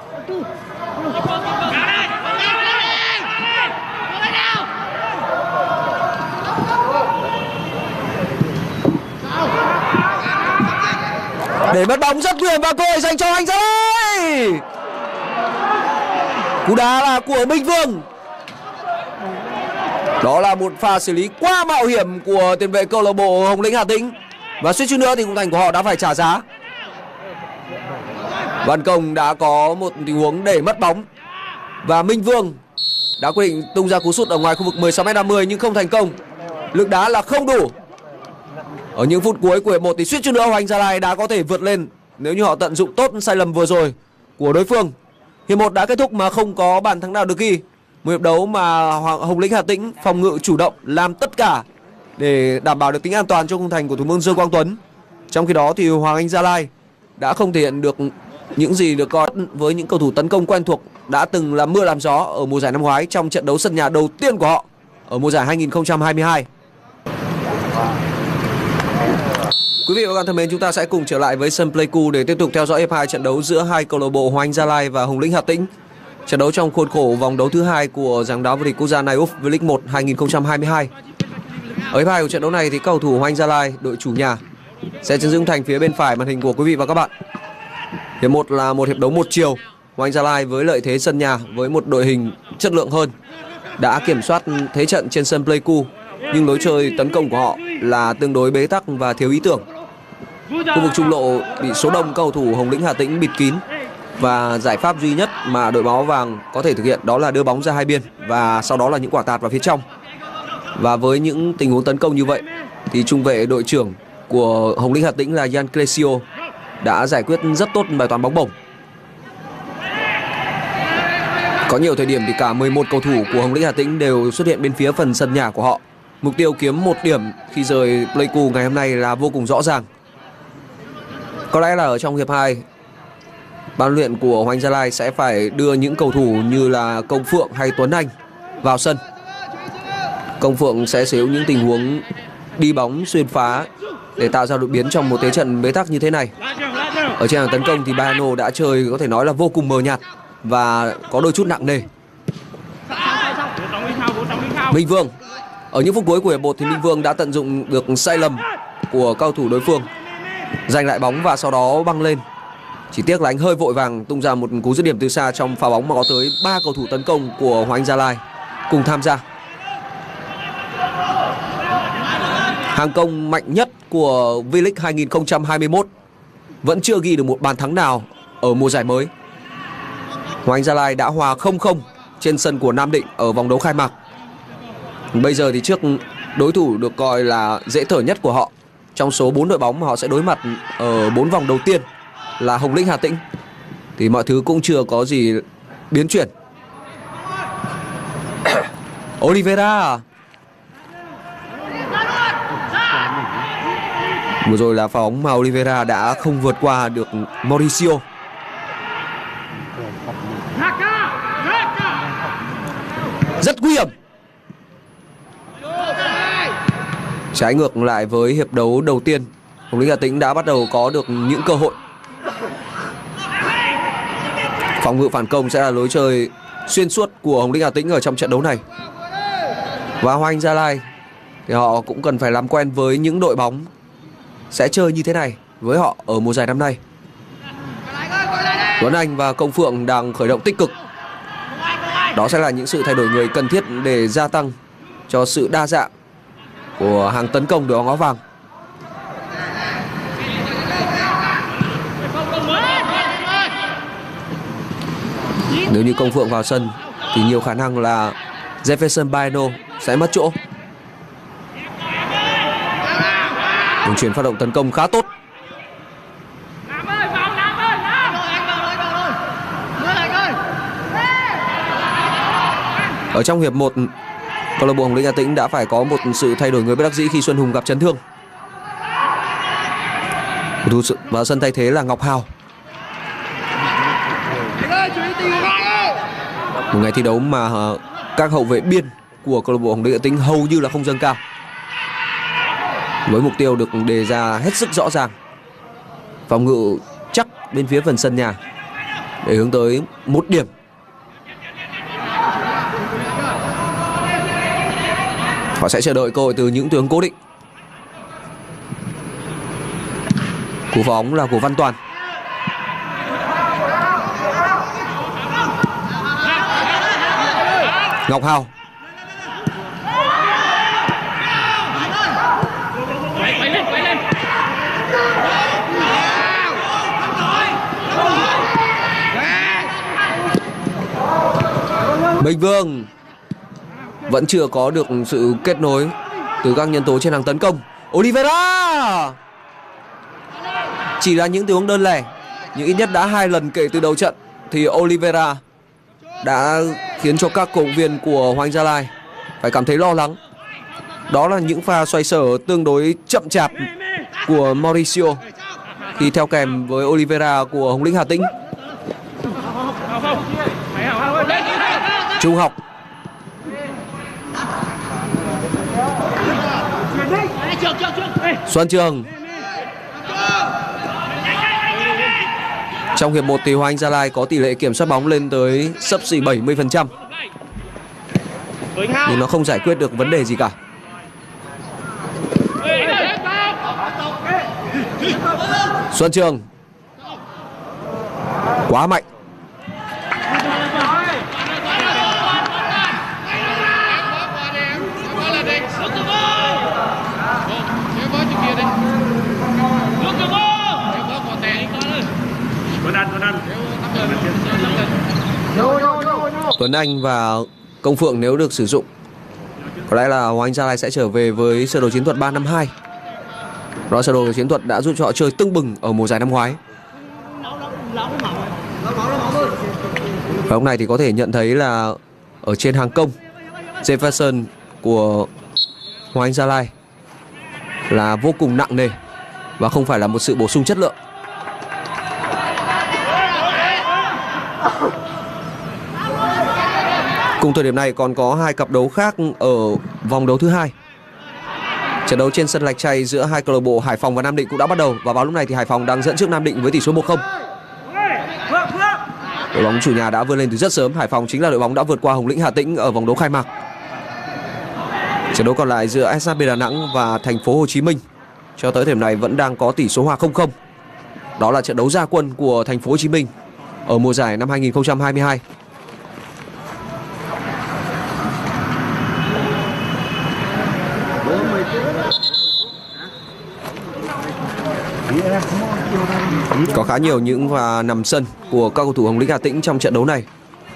Để mất bóng rất nguy hiểm và cơ hội dành cho Hoàng Anh Gia Lai. Cú đá là của Minh Vương. Đó là một pha xử lý quá mạo hiểm của tiền vệ câu lạc bộ Hồng Lĩnh Hà Tĩnh, và suýt chút nữa thì khung thành của họ đã phải trả giá. Văn Công đã có một tình huống để mất bóng và Minh Vương đã quyết định tung ra cú sút ở ngoài khu vực 16m50 nhưng không thành công. Lực đá là không đủ. Ở những phút cuối của hiệp 1 thì suýt chút nữa Hoàng Anh Gia Lai đã có thể vượt lên nếu như họ tận dụng tốt sai lầm vừa rồi của đối phương. Hiệp 1 đã kết thúc mà không có bàn thắng nào được ghi. Một hiệp đấu mà Hồng Lĩnh Hà Tĩnh phòng ngự chủ động, làm tất cả để đảm bảo được tính an toàn cho khung thành của thủ môn Dương Quang Tuấn. Trong khi đó thì Hoàng Anh Gia Lai đã không thể hiện được những gì được coi với những cầu thủ tấn công quen thuộc đã từng làm mưa làm gió ở mùa giải năm ngoái trong trận đấu sân nhà đầu tiên của họ ở mùa giải 2022. Quý vị và các bạn thân mến, chúng ta sẽ cùng trở lại với sân Pleiku để tiếp tục theo dõi hiệp 2 trận đấu giữa hai câu lạc bộ Hoàng Anh Gia Lai và Hồng Lĩnh Hà Tĩnh. Trận đấu trong khuôn khổ vòng đấu thứ hai của giải đấu vô địch quốc gia NAIOF V-League 1 2022. Ở hiệp 2 của trận đấu này thì cầu thủ Hoàng Anh Gia Lai, đội chủ nhà, sẽ chân dung thành phía bên phải màn hình của quý vị và các bạn. Hiệp 1 là một hiệp đấu một chiều. Hoàng Anh Gia Lai với lợi thế sân nhà, với một đội hình chất lượng hơn, đã kiểm soát thế trận trên sân Pleiku, nhưng lối chơi tấn công của họ là tương đối bế tắc và thiếu ý tưởng. Khu vực trung lộ bị số đông cầu thủ Hồng Lĩnh Hà Tĩnh bịt kín, và giải pháp duy nhất mà đội báo vàng có thể thực hiện đó là đưa bóng ra hai biên và sau đó là những quả tạt vào phía trong. Và với những tình huống tấn công như vậy thì trung vệ đội trưởng của Hồng Lĩnh Hà Tĩnh là Jan Clesio đã giải quyết rất tốt bài toán bóng bổng. Có nhiều thời điểm thì cả 11 cầu thủ của Hồng Lĩnh Hà Tĩnh đều xuất hiện bên phía phần sân nhà của họ. Mục tiêu kiếm 1 điểm khi rời Pleiku ngày hôm nay là vô cùng rõ ràng. Có lẽ là ở trong hiệp 2, ban luyện của Hoàng Anh Gia Lai sẽ phải đưa những cầu thủ như là Công Phượng hay Tuấn Anh vào sân. Công Phượng sẽ sử dụng những tình huống đi bóng xuyên phá để tạo ra đột biến trong một thế trận bế tắc như thế này. Ở trên hàng tấn công thì Bayano đã chơi có thể nói là vô cùng mờ nhạt và có đôi chút nặng nề. Minh Vương ở những phút cuối của hiệp 1 thì Minh Vương đã tận dụng được sai lầm của cầu thủ đối phương, giành lại bóng và sau đó băng lên. Chỉ tiếc là anh hơi vội vàng tung ra một cú dứt điểm từ xa trong pha bóng mà có tới 3 cầu thủ tấn công của Hoàng Anh Gia Lai cùng tham gia. Hàng công mạnh nhất của V-League 2021 vẫn chưa ghi được một bàn thắng nào ở mùa giải mới. Hoàng Anh Gia Lai đã hòa 0-0 trên sân của Nam Định ở vòng đấu khai mạc. Bây giờ thì trước đối thủ được coi là dễ thở nhất của họ trong số 4 đội bóng mà họ sẽ đối mặt ở 4 vòng đầu tiên là Hồng Lĩnh Hà Tĩnh, thì mọi thứ cũng chưa có gì biến chuyển. Oliveira vừa rồi là pha bóng mà Oliveira đã không vượt qua được Mauricio. Rất nguy hiểm. Trái ngược lại với hiệp đấu đầu tiên, Hồng Lĩnh Hà Tĩnh đã bắt đầu có được những cơ hội. Phòng ngự phản công sẽ là lối chơi xuyên suốt của Hồng Lĩnh Hà Tĩnh ở trong trận đấu này. Và Hoàng Anh Gia Lai thì họ cũng cần phải làm quen với những đội bóng sẽ chơi như thế này với họ ở mùa giải năm nay. Tuấn Anh và Công Phượng đang khởi động tích cực. Đó sẽ là những sự thay đổi người cần thiết để gia tăng cho sự đa dạng của hàng tấn công đội bóng áo vàng. Nếu như Công Phượng vào sân thì nhiều khả năng là Jefferson Baeno sẽ mất chỗ. Đường chuyển phát động tấn công khá tốt. Ở trong hiệp 1, câu lạc bộ Hồng Lĩnh Hà Tĩnh đã phải có một sự thay đổi người bất đắc dĩ khi Xuân Hùng gặp chấn thương. Cầu thủ vào sân thay thế là Ngọc Hào. Một ngày thi đấu mà các hậu vệ biên của câu lạc bộ Hồng Lĩnh Hà Tĩnh hầu như là không dâng cao, với mục tiêu được đề ra hết sức rõ ràng: phòng ngự chắc bên phía phần sân nhà để hướng tới 1 điểm. Họ sẽ chờ đợi cơ hội từ những tướng cố định. Cú phá bóng là của Văn Toàn. Ngọc Hào. Bình Vương vẫn chưa có được sự kết nối từ các nhân tố trên hàng tấn công. Oliveira chỉ là những tình huống đơn lẻ, nhưng ít nhất đã 2 lần kể từ đầu trận thì Oliveira đã khiến cho các cổ động viên của Hoàng Anh Gia Lai phải cảm thấy lo lắng. Đó là những pha xoay sở tương đối chậm chạp của Mauricio khi theo kèm với Oliveira của Hồng Lĩnh Hà Tĩnh. Trung Học. Xuân Trường. Trong hiệp 1 thì Hoàng Anh Gia Lai có tỷ lệ kiểm soát bóng lên tới xấp xỉ 70%, nhưng nó không giải quyết được vấn đề gì cả. Xuân Trường quá mạnh. Tuấn Anh và Công Phượng nếu được sử dụng, có lẽ là Hoàng Anh Gia Lai sẽ trở về với sơ đồ chiến thuật 3-5-2. Đó, sơ đồ chiến thuật đã giúp cho họ chơi tưng bừng ở mùa giải năm ngoái. Và hôm nay thì có thể nhận thấy là ở trên hàng công, Jefferson của Hoàng Anh Gia Lai là vô cùng nặng nề và không phải là một sự bổ sung chất lượng. Cùng thời điểm này còn có 2 cặp đấu khác ở vòng đấu thứ 2. Trận đấu trên sân Lạch Tray giữa hai câu lạc bộ Hải Phòng và Nam Định cũng đã bắt đầu, và vào lúc này thì Hải Phòng đang dẫn trước Nam Định với tỷ số 1-0. Đội bóng chủ nhà đã vươn lên từ rất sớm. Hải Phòng chính là đội bóng đã vượt qua Hồng Lĩnh Hà Tĩnh ở vòng đấu khai mạc. Trận đấu còn lại giữa SHB Đà Nẵng và Thành phố Hồ Chí Minh cho tới thời điểm này vẫn đang có tỷ số hòa 0-0. Đó là trận đấu ra quân của Thành phố Hồ Chí Minh ở mùa giải năm 2022. Có khá nhiều những pha nằm sân của các cầu thủ Hồng Lĩnh Hà Tĩnh trong trận đấu này.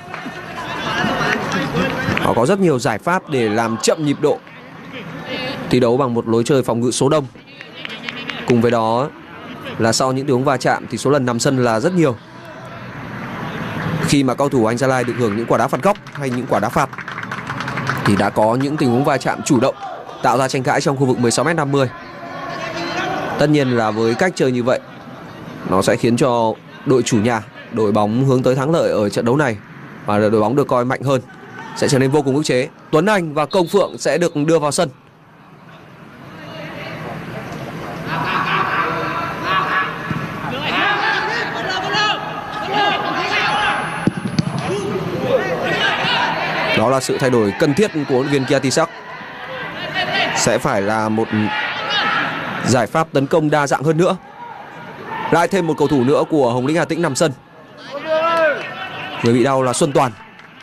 Họ có rất nhiều giải pháp để làm chậm nhịp độ, thi đấu bằng một lối chơi phòng ngự số đông. Cùng với đó là sau những tình huống va chạm thì số lần nằm sân là rất nhiều. Khi mà cầu thủ Anh Gia Lai được hưởng những quả đá phạt góc hay những quả đá phạt thì đã có những tình huống va chạm chủ động, tạo ra tranh cãi trong khu vực 16m50. Tất nhiên là với cách chơi như vậy, nó sẽ khiến cho đội chủ nhà, đội bóng hướng tới thắng lợi ở trận đấu này, và đội bóng được coi mạnh hơn sẽ trở nên vô cùng ức chế. Tuấn Anh và Công Phượng sẽ được đưa vào sân. Đó là sự thay đổi cần thiết của huấn luyện viên Kiatisak. Sẽ phải là một giải pháp tấn công đa dạng hơn nữa. Lại thêm một cầu thủ nữa của Hồng Lĩnh Hà Tĩnh nằm sân. Người bị đau là Xuân Toàn.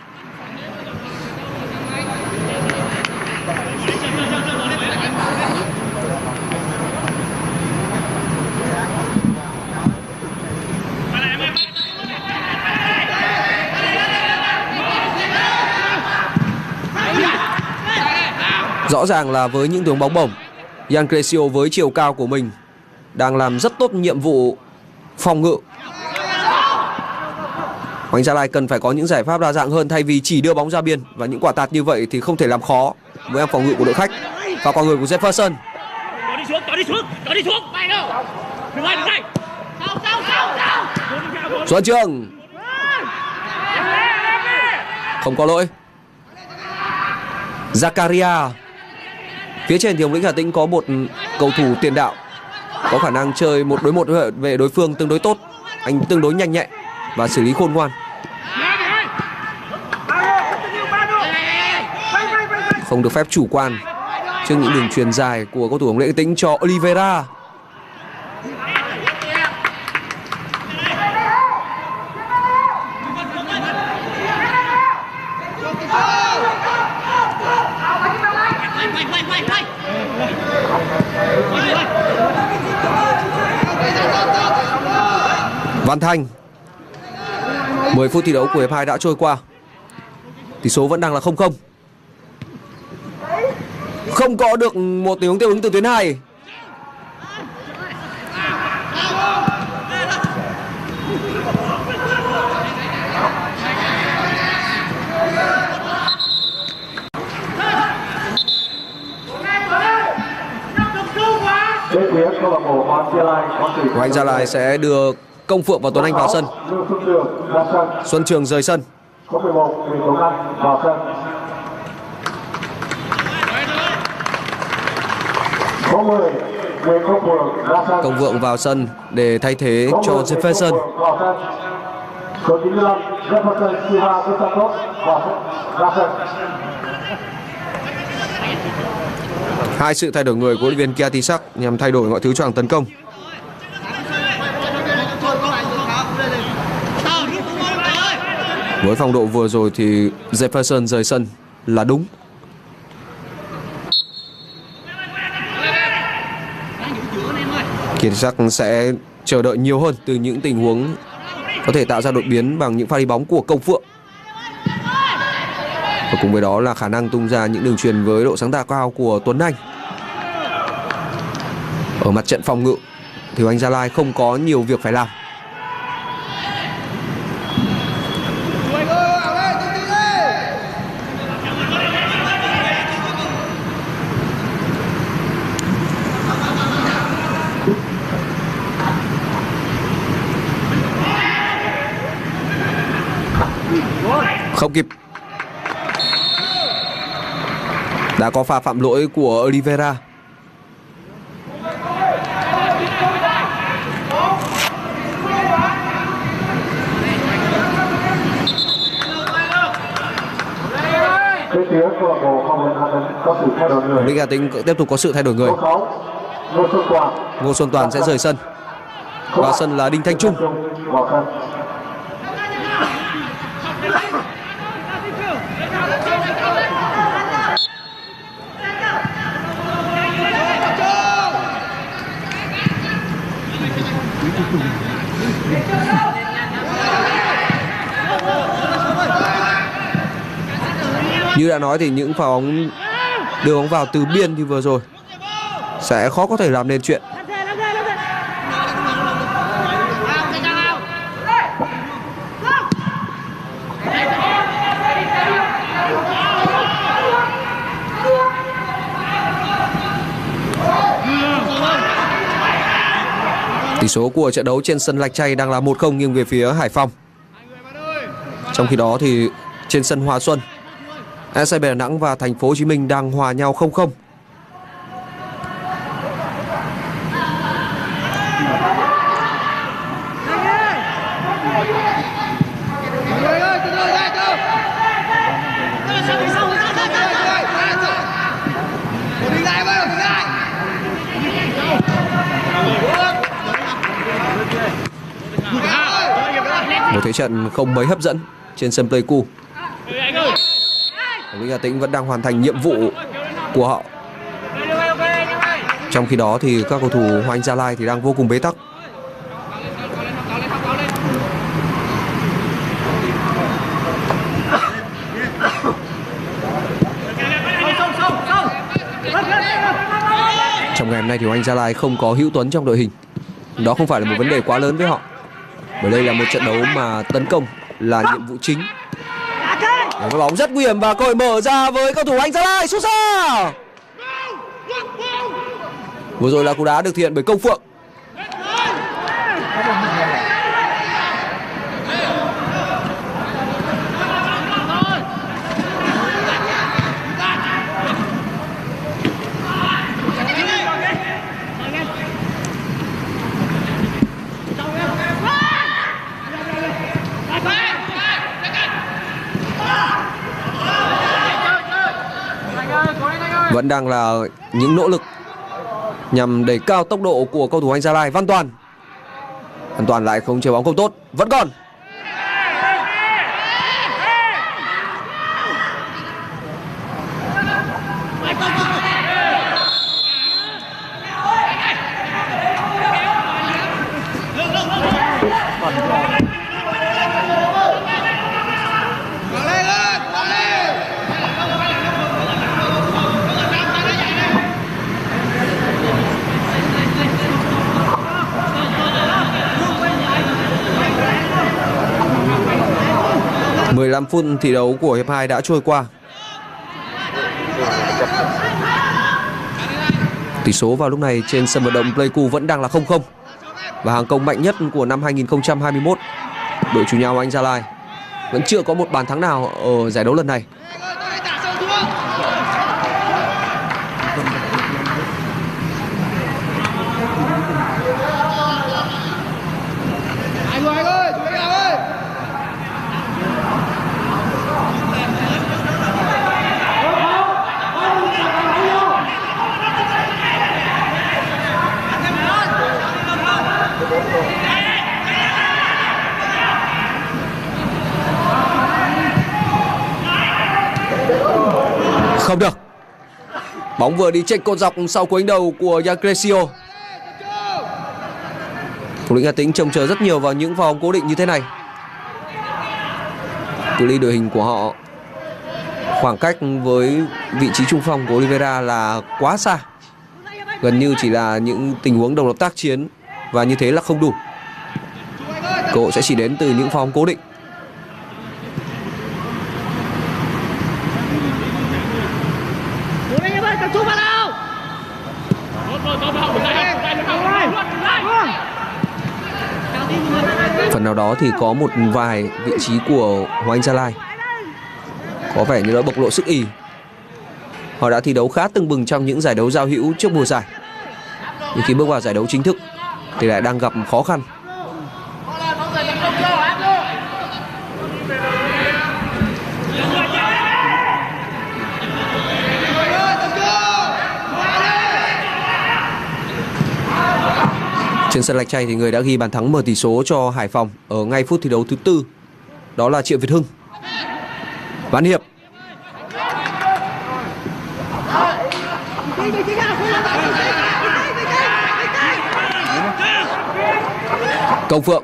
Rõ ràng là với những đường bóng bổng, Yan Crescio với chiều cao của mình đang làm rất tốt nhiệm vụ phòng ngự. Hoàng Anh Gia Lai cần phải có những giải pháp đa dạng hơn thay vì chỉ đưa bóng ra biên, và những quả tạt như vậy thì không thể làm khó với hàng phòng ngự của đội khách. Và qua người của Jefferson. Xuân Trường không có lỗi. Zakaria. Phía trên thì Hồng Lĩnh Hà Tĩnh có một cầu thủ tiền đạo có khả năng chơi 1 đối 1 về đối phương tương đối tốt. Anh tương đối nhanh nhẹn và xử lý khôn ngoan. Không được phép chủ quan trước những đường chuyền dài của cầu thủ Hồng Lĩnh Hà Tĩnh cho Oliveira. Văn Thanh. 10 phút thi đấu của hiệp 2 đã trôi qua. Tỷ số vẫn đang là 0-0. Không có được một tình huống tiêu ứng từ tuyến 2. Hoàng Anh Gia Lai sẽ đưa Công Phượng và Tuấn Anh vào sân. Xuân Trường rời sân. Công Phượng vào sân để thay thế cho Jefferson. Hai sự thay đổi người của huấn luyện viên Kiatisak nhằm thay đổi mọi thứ cho hàng tấn công. Với phong độ vừa rồi thì Jefferson rời sân là đúng. Kiatisak sẽ chờ đợi nhiều hơn từ những tình huống có thể tạo ra đột biến bằng những pha đi bóng của Công Phượng. Và cùng với đó là khả năng tung ra những đường chuyền với độ sáng tạo cao của Tuấn Anh. Ở mặt trận phòng ngự thì Hoàng Anh Gia Lai không có nhiều việc phải làm. Không kịp. Đã có pha phạm lỗi của Oliveira. Hồng Lĩnh Hà Tĩnh tiếp tục có sự thay đổi người. Ngô Xuân Toàn sẽ rời sân. Vào sân là Đinh Thanh Trung. Như đã nói thì những pha bóng đưa bóng vào từ biên thì vừa rồi sẽ khó có thể làm nên chuyện. Tỷ số của trận đấu trên sân Lạch Tray đang là 1-0 nghiêng về phía Hải Phòng. Trong khi đó thì trên sân Hòa Xuân, SCB Đà Nẵng và Thành phố Hồ Chí Minh đang hòa nhau 0-0. Một thế trận không mấy hấp dẫn trên sân Pleiku. Hồng Lĩnh Hà Tĩnh vẫn đang hoàn thành nhiệm vụ của họ. Trong khi đó thì các cầu thủ Hoàng Anh Gia Lai thì đang vô cùng bế tắc. Trong ngày hôm nay thì Hoàng Anh Gia Lai không có Hữu Tuấn trong đội hình. Đó không phải là một vấn đề quá lớn với họ, bởi đây là một trận đấu mà tấn công là nhiệm vụ chính. Một cái bóng rất nguy hiểm và cơ hội mở ra với cầu thủ Hoàng Anh Gia Lai, sút xa. Vừa rồi là cú đá được thực hiện bởi Công Phượng. Vẫn đang là những nỗ lực nhằm đẩy cao tốc độ của cầu thủ Anh Gia Lai. Văn Toàn lại không chơi bóng không tốt, vẫn còn. Mười 15 phút thi đấu của hiệp 2 đã trôi qua. Tỷ số vào lúc này trên sân vận động Pleiku vẫn đang là 0-0. Và hàng công mạnh nhất của năm 2021, đội chủ nhà Hoàng Anh Gia Lai vẫn chưa có một bàn thắng nào ở giải đấu lần này. Không được. Bóng vừa đi chệch cột dọc sau cú đánh đầu của Yagresio. Thủ lĩnh Hà Tĩnh trông chờ rất nhiều vào những pha bóng cố định như thế này. Cự ly đội hình của họ, khoảng cách với vị trí trung phong của Oliveira là quá xa, gần như chỉ là những tình huống đồng lập tác chiến, và như thế là không đủ. Cơ hội sẽ chỉ đến từ những pha bóng cố định. Phần nào đó thì có một vài vị trí của Hoàng Anh Gia Lai có vẻ như đã bộc lộ sức ì. Họ đã thi đấu khá tưng bừng trong những giải đấu giao hữu trước mùa giải, nhưng khi bước vào giải đấu chính thức thì lại đang gặp khó khăn. Trên sân Lạch Tray thì người đã ghi bàn thắng mở tỷ số cho Hải Phòng ở ngay phút thi đấu thứ 4, đó là Triệu Việt Hưng. Văn Hiệp. Công Phượng.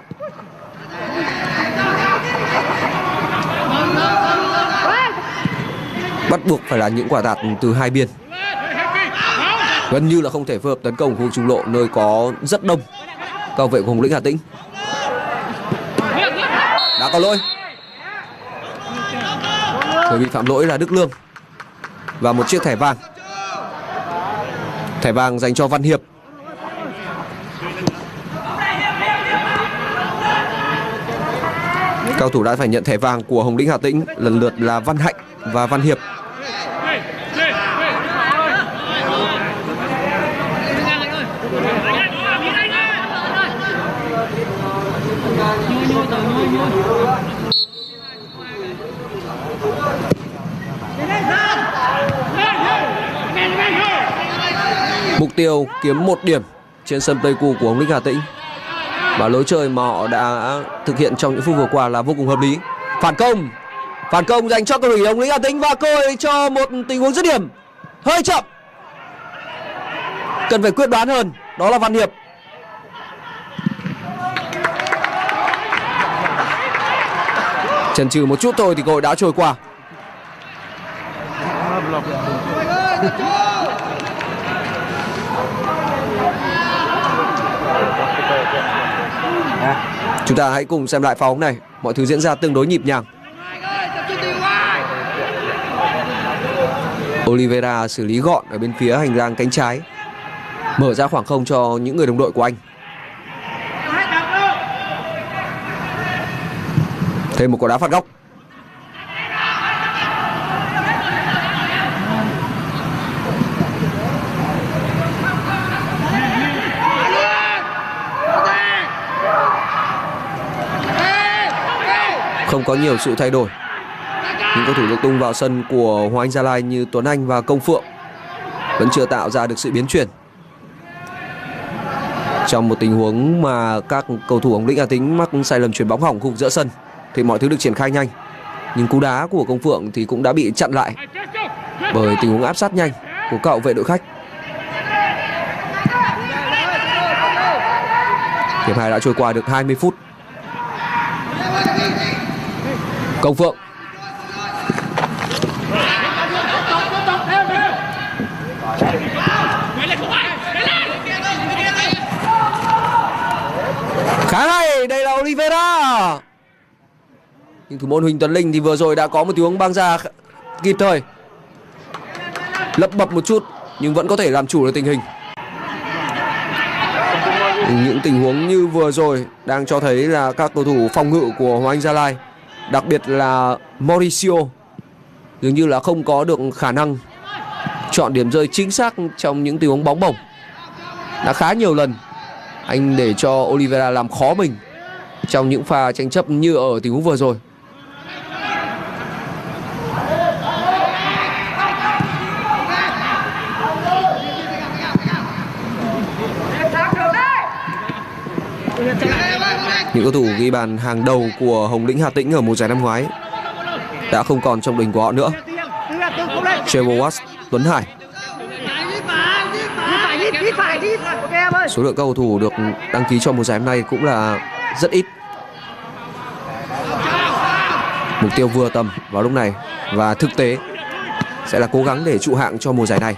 Bắt buộc phải là những quả tạt từ hai biên. Gần như là không thể phối hợp tấn công khu vực trung lộ nơi có rất đông cầu vệ của Hồng Lĩnh Hà Tĩnh. Đã có lỗi. Người bị phạm lỗi là Đức Lương. Và một chiếc thẻ vàng. Thẻ vàng dành cho Văn Hiệp. Cầu thủ đã phải nhận thẻ vàng của Hồng Lĩnh Hà Tĩnh lần lượt là Văn Hạnh và Văn Hiệp. Mục tiêu kiếm 1 điểm trên sân Pleiku của Hồng Lĩnh Hà Tĩnh, và lối chơi mà họ đã thực hiện trong những phút vừa qua là vô cùng hợp lý. Phản công dành cho cầu thủ Hồng Lĩnh Hà Tĩnh và cơ hội cho một tình huống dứt điểm hơi chậm. Cần phải quyết đoán hơn, đó là Văn Hiệp. Chần chừ một chút thôi thì cơ hội đã trôi qua. Chúng ta hãy cùng xem lại pha bóng này. Mọi thứ diễn ra tương đối nhịp nhàng. Oliveira xử lý gọn ở bên phía hành lang cánh trái, mở ra khoảng không cho những người đồng đội của anh. Thêm một quả đá phạt góc. Không có nhiều sự thay đổi. Những cầu thủ được tung vào sân của Hoàng Anh Gia Lai như Tuấn Anh và Công Phượng vẫn chưa tạo ra được sự biến chuyển. Trong một tình huống mà các cầu thủ Hồng Lĩnh Hà Tĩnh mắc sai lầm chuyền bóng hỏng khu vực giữa sân thì mọi thứ được triển khai nhanh, nhưng cú đá của Công Phượng thì cũng đã bị chặn lại bởi tình huống áp sát nhanh của các hậu vệ đội khách. Hiệp 2 đã trôi qua được 20 phút. Công Phượng khá hay, đây là Oliveira. Nhưng thủ môn Huỳnh Tuấn Linh thì vừa rồi đã có một tình huống băng ra kịp thời, lấp bập một chút nhưng vẫn có thể làm chủ được tình hình. Những tình huống như vừa rồi đang cho thấy là các cầu thủ phòng ngự của Hoàng Anh Gia Lai, đặc biệt là Mauricio, dường như là không có được khả năng chọn điểm rơi chính xác trong những tình huống bóng bổng. Đã khá nhiều lần anh để cho Oliveira làm khó mình trong những pha tranh chấp như ở tình huống vừa rồi. Những cầu thủ ghi bàn hàng đầu của Hồng Lĩnh Hà Tĩnh ở mùa giải năm ngoái đã không còn trong đội hình của họ nữa. Trevor Watts, Tuấn Hải. Số lượng cầu thủ được đăng ký cho mùa giải năm nay cũng là rất ít. Mục tiêu vừa tầm vào lúc này và thực tế sẽ là cố gắng để trụ hạng cho mùa giải này.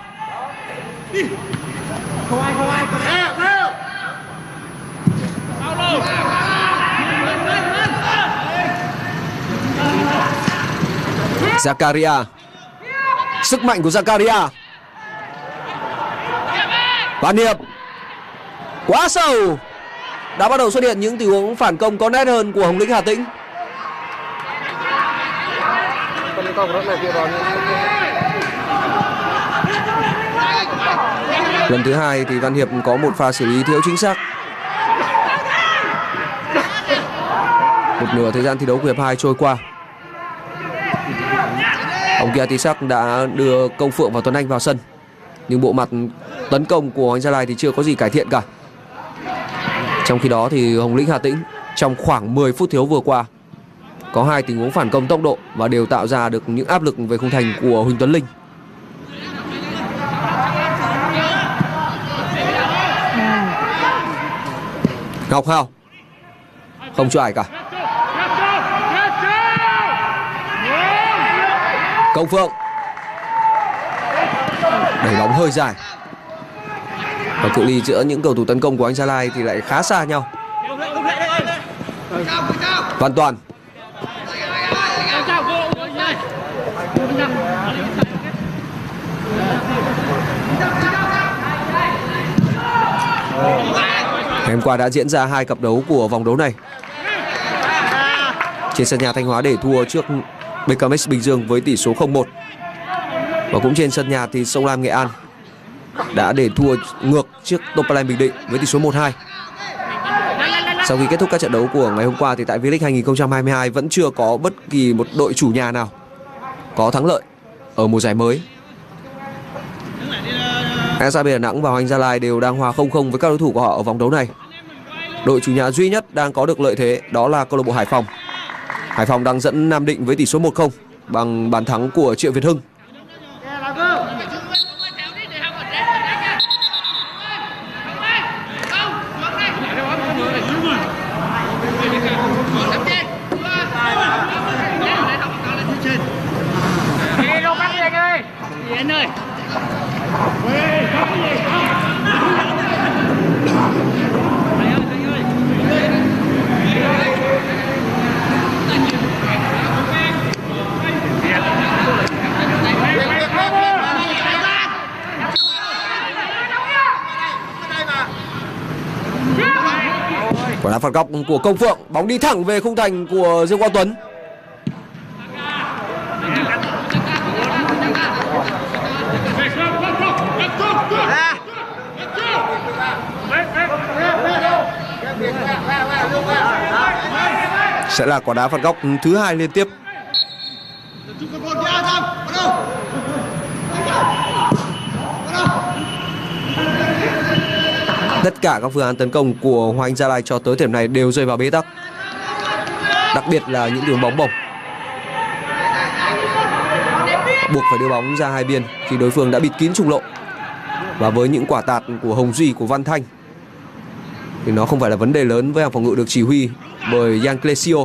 Zakaria, sức mạnh của Zakaria. Văn Hiệp quá sâu. Đã bắt đầu xuất hiện những tình huống phản công có nét hơn của Hồng Lĩnh Hà Tĩnh. Lần thứ hai thì Văn Hiệp có một pha xử lý thiếu chính xác. Một nửa thời gian thi đấu của hiệp 2 trôi qua. Ông Kia Tisak đã đưa Công Phượng và Tuấn Anh vào sân, nhưng bộ mặt tấn công của Hoàng Anh Gia Lai thì chưa có gì cải thiện cả. Trong khi đó thì Hồng Lĩnh Hà Tĩnh trong khoảng 10 phút thiếu vừa qua có 2 tình huống phản công tốc độ và đều tạo ra được những áp lực về khung thành của Huỳnh Tuấn Linh. Ngọc Hào không cho ai cả. Công Phượng đẩy bóng hơi dài và cự ly giữa những cầu thủ tấn công của Anh Gia Lai thì lại khá xa nhau. Văn Toàn ngày hôm qua đã diễn ra 2 cặp đấu của vòng đấu này. Trên sân nhà Thanh Hóa để thua trước BKMX Bình Dương với tỷ số 0-1. Và cũng trên sân nhà thì Sông Lam Nghệ An đã để thua ngược trước Topalem Bình Định với tỷ số 1-2. Sau khi kết thúc các trận đấu của ngày hôm qua thì tại V-League 2022 vẫn chưa có bất kỳ một đội chủ nhà nào có thắng lợi ở mùa giải mới. SAB Đà Nẵng và Hoàng Anh Gia Lai đều đang hòa 0-0 với các đối thủ của họ ở vòng đấu này. Đội chủ nhà duy nhất đang có được lợi thế đó là câu lạc bộ Hải Phòng. Hải Phòng đang dẫn Nam Định với tỷ số 1-0 bằng bàn thắng của Triệu Việt Hưng. Quả đá phạt góc của Công Phượng, bóng đi thẳng về khung thành của Dương Quang Tuấn. Sẽ là quả đá phạt góc thứ 2 liên tiếp. Tất cả các phương án tấn công của Hoàng Anh Gia Lai cho tới thời điểm này đều rơi vào bế tắc. Đặc biệt là những đường bóng bổng, buộc phải đưa bóng ra hai biên khi đối phương đã bịt kín trung lộ. Và với những quả tạt của Hồng Duy, của Văn Thanh thì nó không phải là vấn đề lớn với hàng phòng ngự được chỉ huy bởi Jan Clesio.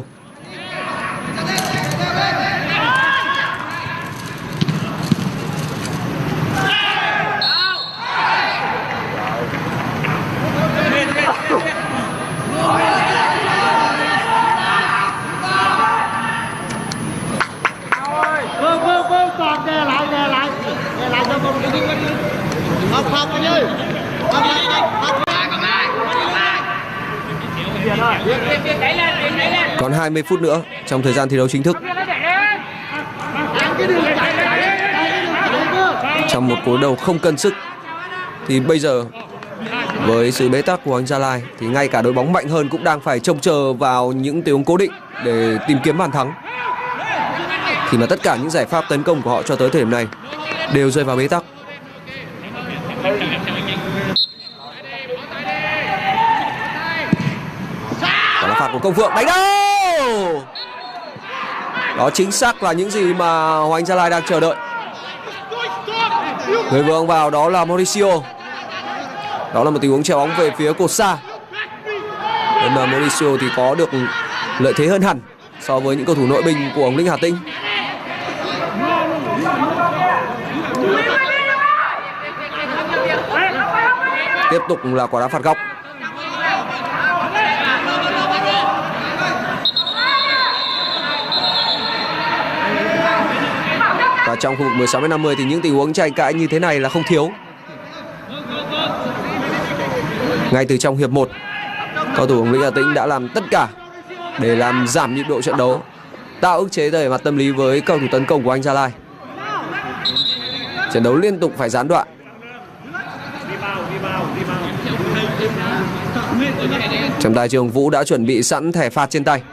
Còn 20 phút nữa trong thời gian thi đấu chính thức. Trong một cuộc đấu không cân sức thì bây giờ với sự bế tắc của Hoàng Anh Gia Lai thì ngay cả đội bóng mạnh hơn cũng đang phải trông chờ vào những tình huống cố định để tìm kiếm bàn thắng, khi mà tất cả những giải pháp tấn công của họ cho tới thời điểm này đều rơi vào bế tắc. Quả đá phạt của Công Phượng, đánh đâu! Đó chính xác là những gì mà Hoàng Anh Gia Lai đang chờ đợi. Người vừa vào đó là Mauricio. Đó là một tình huống chèo bóng về phía cột xa. Nhưng mà Mauricio thì có được lợi thế hơn hẳn so với những cầu thủ nội binh của Hồng Lĩnh Hà Tĩnh. Tiếp tục là quả đá phạt góc. Và trong khu vực 16m50 thì những tình huống tranh cãi như thế này là không thiếu. Ngay từ trong hiệp 1, cầu thủ Hồng Lĩnh Hà Tĩnh đã làm tất cả để làm giảm nhịp độ trận đấu, tạo ức chế về mặt tâm lý với cầu thủ tấn công của Anh Gia Lai. Trận đấu liên tục phải gián đoạn. Trọng tài Trường Vũ đã chuẩn bị sẵn thẻ phạt trên tay.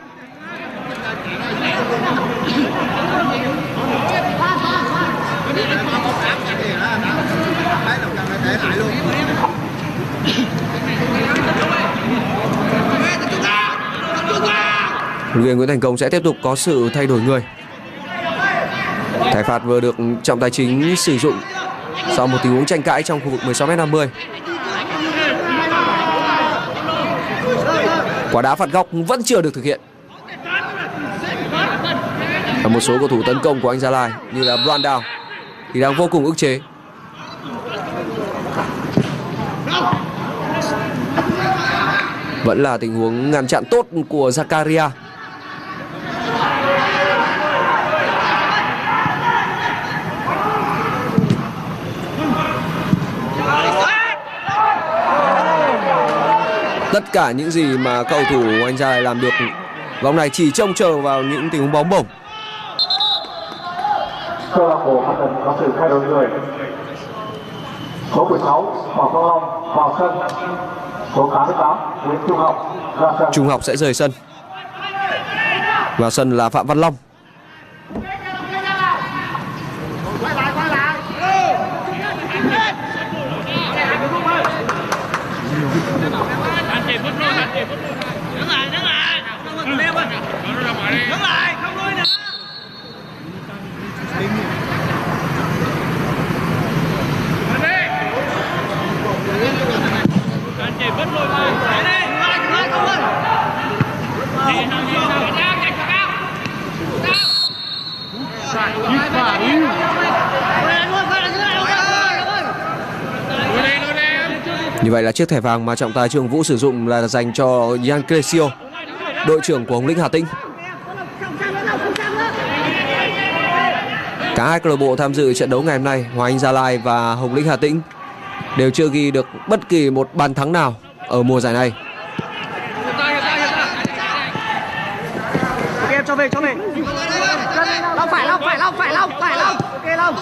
Huấn luyện viên Nguyễn Thành Công sẽ tiếp tục có sự thay đổi người. Thẻ phạt vừa được trọng tài chính sử dụng sau một tình huống tranh cãi trong khu vực 16m50. Quả đá phạt góc vẫn chưa được thực hiện. Và một số cầu thủ tấn công của Anh Gia Lai như là Brandao thì đang vô cùng ức chế. Vẫn là tình huống ngăn chặn tốt của Zakaria. Tất cả những gì mà cầu thủ Anh Gia Lai làm được vòng này chỉ trông chờ vào những tình huống bóng bổng. Câu lạc bộ Hà Tĩnh có sự thay đổi người. Số 16 Hoàng Quang Long vào sân. Số 88 Nguyễn Trung Học ra sân. Trung Học sẽ rời sân. Vào sân là Phạm Văn Long. Đứng lại. Như vậy là chiếc thẻ vàng mà trọng tài Trương Vũ sử dụng là dành cho Jan Crescio, đội trưởng của Hồng Lĩnh Hà Tĩnh. Cả hai câu lạc bộ tham dự trận đấu ngày hôm nay, Hoàng Anh Gia Lai và Hồng Lĩnh Hà Tĩnh, đều chưa ghi được bất kỳ một bàn thắng nào ở mùa giải này. Ok, cho về. Long phải. Ok, Long.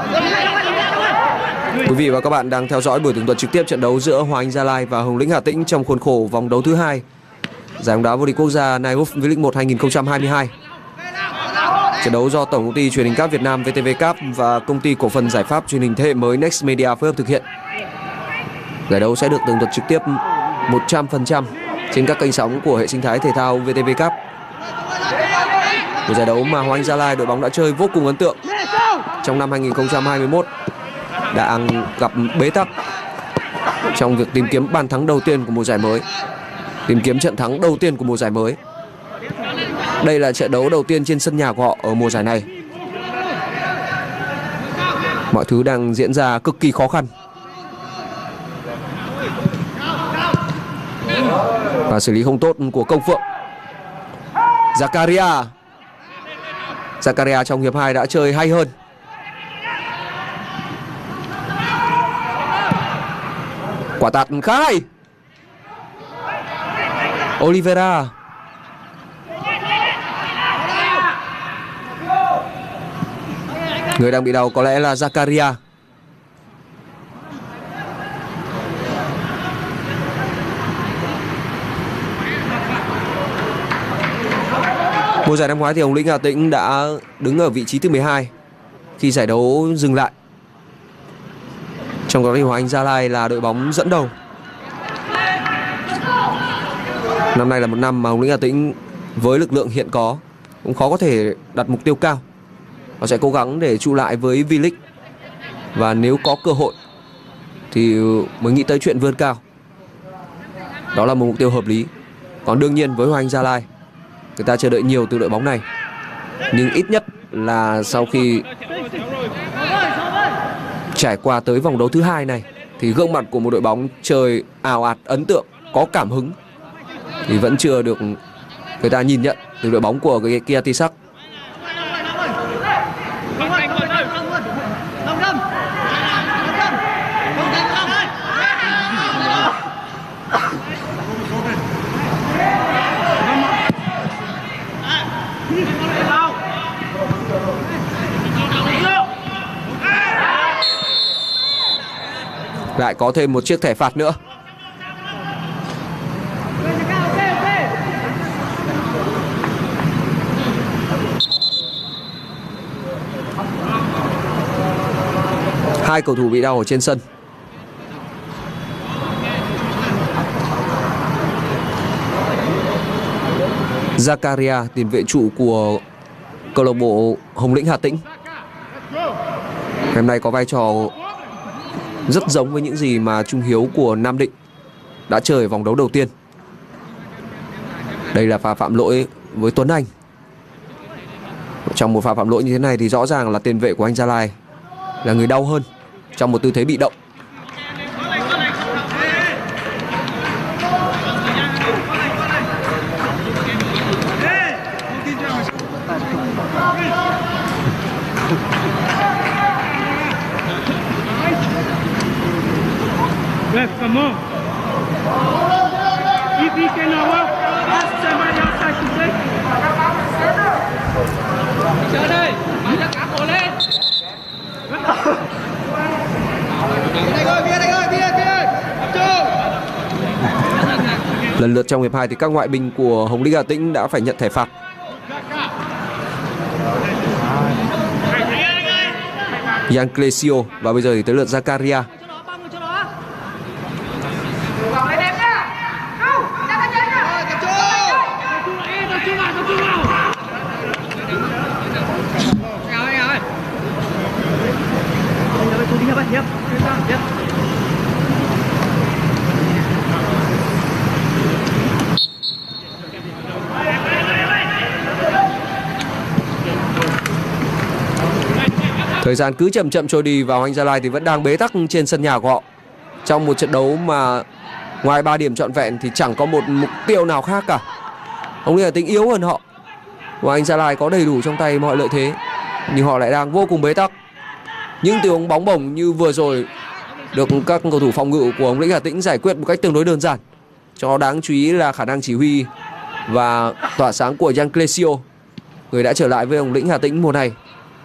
Quý vị và các bạn đang theo dõi buổi tường thuật trực tiếp trận đấu giữa Hoàng Anh Gia Lai và Hồng Lĩnh Hà Tĩnh trong khuôn khổ vòng đấu thứ 2 giải bóng đá vô địch quốc gia Nightwolf V-League 1 2022. Trận đấu do Tổng công ty truyền hình cáp Việt Nam VTV Cáp và công ty cổ phần giải pháp truyền hình thế hệ mới Next Media phối hợp thực hiện. Giải đấu sẽ được tường thuật trực tiếp 100% trên các kênh sóng của hệ sinh thái thể thao VTV Cáp. Một giải đấu mà Hoàng Anh Gia Lai, đội bóng đã chơi vô cùng ấn tượng trong năm 2021, đã gặp bế tắc trong việc tìm kiếm bàn thắng đầu tiên của mùa giải mới, tìm kiếm trận thắng đầu tiên của mùa giải mới. Đây là trận đấu đầu tiên trên sân nhà của họ ở mùa giải này. Mọi thứ đang diễn ra cực kỳ khó khăn. Và xử lý không tốt của Công Phượng. Zakaria trong hiệp 2 đã chơi hay hơn. Quả tạt khá hay. Oliveira. Người đang bị đau có lẽ là Zakaria. Mùa giải năm ngoái thì Hồng Lĩnh Hà Tĩnh đã đứng ở vị trí thứ 12 khi giải đấu dừng lại. Trong đó thì Hoàng Anh Gia Lai là đội bóng dẫn đầu. Năm nay là một năm mà Hồng Lĩnh Hà Tĩnh với lực lượng hiện có cũng khó có thể đặt mục tiêu cao. Họ sẽ cố gắng để trụ lại với V-League, và nếu có cơ hội thì mới nghĩ tới chuyện vươn cao. Đó là một mục tiêu hợp lý. Còn đương nhiên với Hoàng Anh Gia Lai, người ta chờ đợi nhiều từ đội bóng này, nhưng ít nhất là sau khi trải qua tới vòng đấu thứ 2 này thì gương mặt của một đội bóng chơi ào ạt, ấn tượng, có cảm hứng thì vẫn chưa được người ta nhìn nhận từ đội bóng của Kia Tisak. Lại có thêm một chiếc thẻ phạt nữa. Hai cầu thủ bị đau ở trên sân. Zakaria, tiền vệ trụ của câu lạc bộ Hồng Lĩnh Hà Tĩnh, hôm nay có vai trò rất giống với những gì mà Trung Hiếu của Nam Định đã chơi ở vòng đấu đầu tiên. Đây là pha phạm lỗi với Tuấn Anh. Trong một pha phạm lỗi như thế này thì rõ ràng là tiền vệ của Anh Gia Lai là người đau hơn trong một tư thế bị động. Come on. If he cannot work, ask somebody outside to take. Chờ đây, mày đã cá cổ lên. Lần lượt trong hiệp 2 thì các ngoại binh của Hồng Lĩnh Hà Tĩnh đã phải nhận thẻ phạt. Jan Crescio và bây giờ thì tới lượt Zakaria. Thời gian cứ chậm chậm trôi đi và Hoàng Anh Gia Lai thì vẫn đang bế tắc trên sân nhà của họ. Trong một trận đấu mà ngoài 3 điểm trọn vẹn thì chẳng có một mục tiêu nào khác cả. Hồng Lĩnh Hà Tĩnh yếu hơn họ và anh Gia Lai có đầy đủ trong tay mọi lợi thế, nhưng họ lại đang vô cùng bế tắc. Những tình huống bóng bổng như vừa rồi được các cầu thủ phòng ngự của Hồng Lĩnh Hà Tĩnh giải quyết một cách tương đối đơn giản. Trong đó đáng chú ý là khả năng chỉ huy và tỏa sáng của Jan Clesio, người đã trở lại với Hồng Lĩnh Hà Tĩnh mùa này.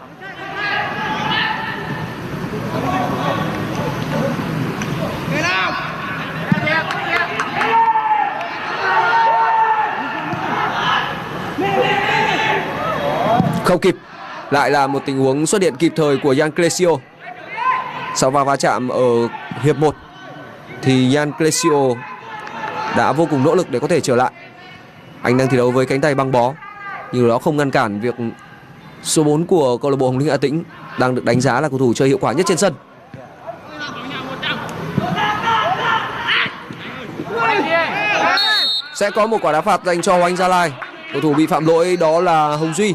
Không kịp, lại là một tình huống xuất hiện kịp thời của Jan Clesio. Sau va chạm ở hiệp 1 thì Jan Clesio đã vô cùng nỗ lực để có thể trở lại. Anh đang thi đấu với cánh tay băng bó, nhưng đó không ngăn cản việc số 4 của câu lạc bộ Hồng Lĩnh Hà Tĩnh đang được đánh giá là cầu thủ chơi hiệu quả nhất trên sân. Sẽ có một quả đá phạt dành cho Hoàng Anh Gia Lai. Cầu thủ bị phạm lỗi đó là Hồng Duy.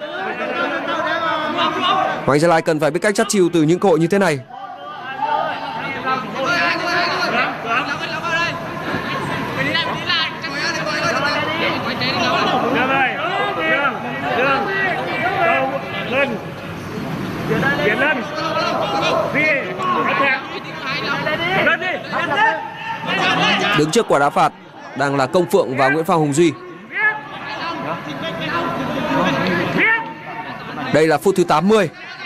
Hoàng Anh Gia Lai cần phải biết cách chắt chiu từ những cơ hội như thế này. Đứng trước quả đá phạt đang là Công Phượng và Nguyễn Phan Hồng Duy. Đây là phút thứ 80.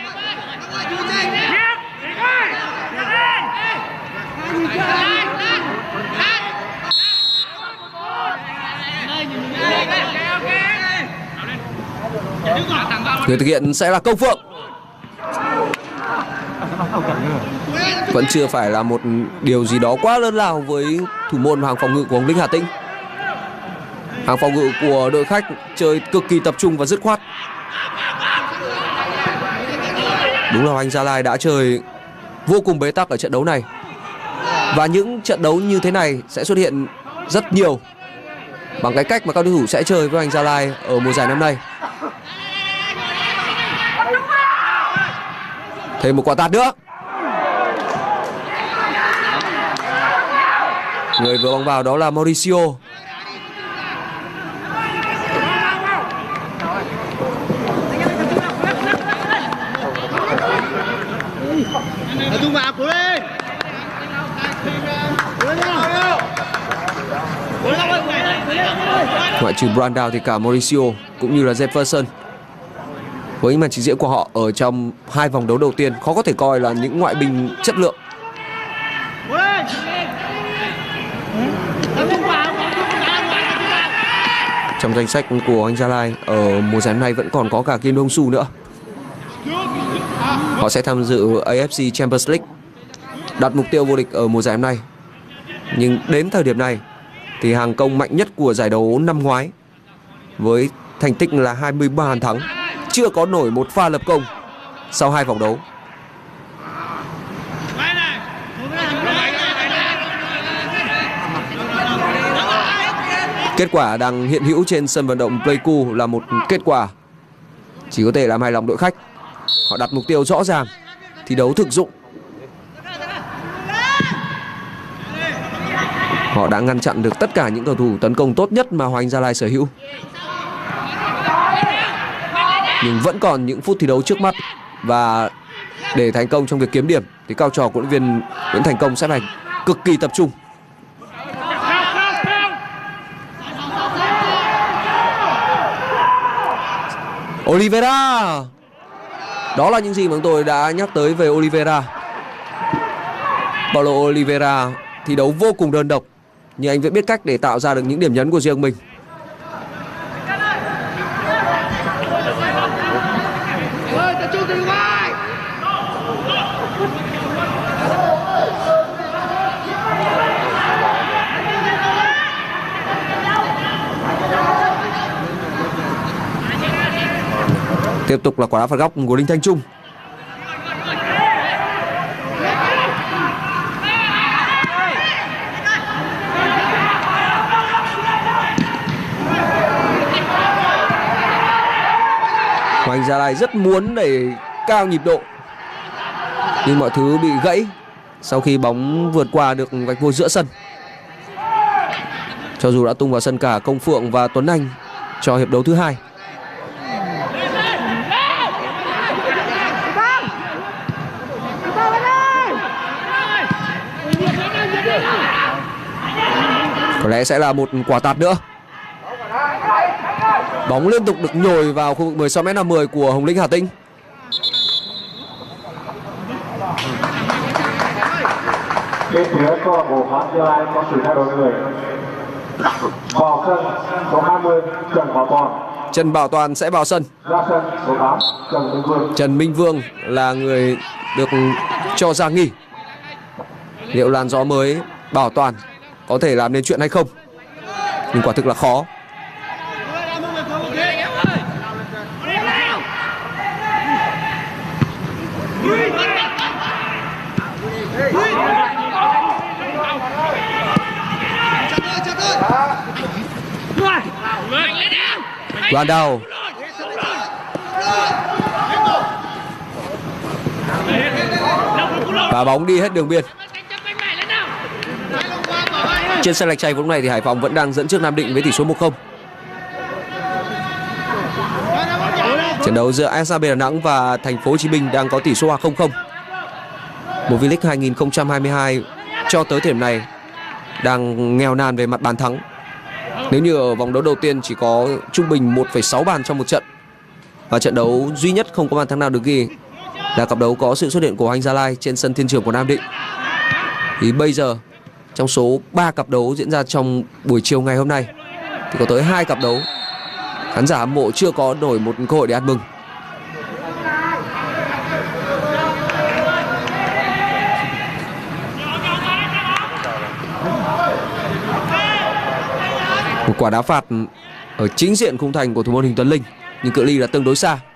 Người thực hiện sẽ là Công Phượng. Vẫn chưa phải là một điều gì đó quá lớn lao với thủ môn và hàng phòng ngự của Hồng Lĩnh Hà Tĩnh. Hàng phòng ngự của đội khách chơi cực kỳ tập trung và dứt khoát. Đúng là Hoàng Anh Gia Lai đã chơi vô cùng bế tắc ở trận đấu này. Và những trận đấu như thế này sẽ xuất hiện rất nhiều bằng cái cách mà các đối thủ sẽ chơi với Hoàng Anh Gia Lai ở mùa giải năm nay. Thêm một quả tạt nữa. Người vừa bóng vào đó là Mauricio. Ngoại trừ Brandao thì cả Mauricio cũng như là Jefferson với màn trình diễn của họ ở trong 2 vòng đấu đầu tiên khó có thể coi là những ngoại binh chất lượng. Trong danh sách của anh Gia Lai ở mùa giải này vẫn còn có cả Kim Dong Su nữa. Họ sẽ tham dự AFC Champions League, đặt mục tiêu vô địch ở mùa giải này. Nhưng đến thời điểm này thì hàng công mạnh nhất của giải đấu năm ngoái với thành tích là 23 bàn thắng, chưa có nổi một pha lập công sau 2 vòng đấu. Kết quả đang hiện hữu trên sân vận động Pleiku là một kết quả chỉ có thể làm hài lòng đội khách. Họ đặt mục tiêu rõ ràng, thi đấu thực dụng. Họ đã ngăn chặn được tất cả những cầu thủ tấn công tốt nhất mà Hoàng Anh Gia Lai sở hữu. Nhưng vẫn còn những phút thi đấu trước mắt, và để thành công trong việc kiếm điểm thì cao trò của huấn luyện viên Nguyễn Thành Công sẽ phải cực kỳ tập trung. Oliveira. Đó là những gì mà tôi đã nhắc tới về Oliveira. Paulo Oliveira thi đấu vô cùng đơn độc, nhưng anh vẫn biết cách để tạo ra được những điểm nhấn của riêng mình. Tiếp tục là quả đá phạt góc của Đinh Thanh Trung. Hoàng Anh Gia Lai rất muốn để cao nhịp độ, nhưng mọi thứ bị gãy sau khi bóng vượt qua được vạch vôi giữa sân. Cho dù đã tung vào sân cả Công Phượng và Tuấn Anh cho hiệp đấu thứ hai. Có lẽ sẽ là một quả tạt nữa. Bóng liên tục được nhồi vào khu vực 16m50 của Hồng Lĩnh Hà Tĩnh. Bên phía câu lạc bộ Hoàng Gia Lai có sự thay đổi người. Vào sân số 20 Trần Bảo Toàn. Trần Bảo Toàn sẽ vào sân. Ra sân số 8 Trần Minh Vương. Trần Minh Vương là người được cho ra nghỉ. Liệu làn gió mới Bảo Toàn có thể làm nên chuyện hay không? Nhưng quả thực là khó. Đoàn đầu. Và bóng đi hết đường biên. Trên sân Lạch Tray lúc này thì Hải Phòng vẫn đang dẫn trước Nam Định với tỷ số 1-0. Trận đấu giữa SHB Đà Nẵng và Thành phố Hồ Chí Minh đang có tỷ số 0-0. Một V-League 2022 cho tới thời điểm này đang nghèo nàn về mặt bàn thắng. Nếu như ở vòng đấu đầu tiên chỉ có trung bình 1,6 bàn trong một trận, và trận đấu duy nhất không có bàn thắng nào được ghi là cặp đấu có sự xuất hiện của Hoàng Anh Gia Lai trên sân Thiên Trường của Nam Định, thì bây giờ trong số 3 cặp đấu diễn ra trong buổi chiều ngày hôm nay thì có tới 2 cặp đấu khán giả hâm mộ chưa có nổi một cơ hội để ăn mừng. Một quả đá phạt ở chính diện khung thành của thủ môn Huỳnh Tuấn Linh, nhưng cự ly là tương đối xa.